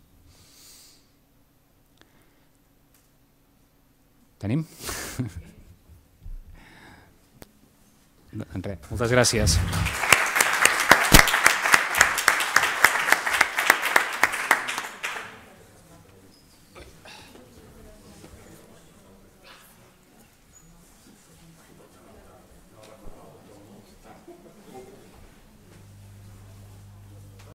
Tenim? En res, moltes gràcies.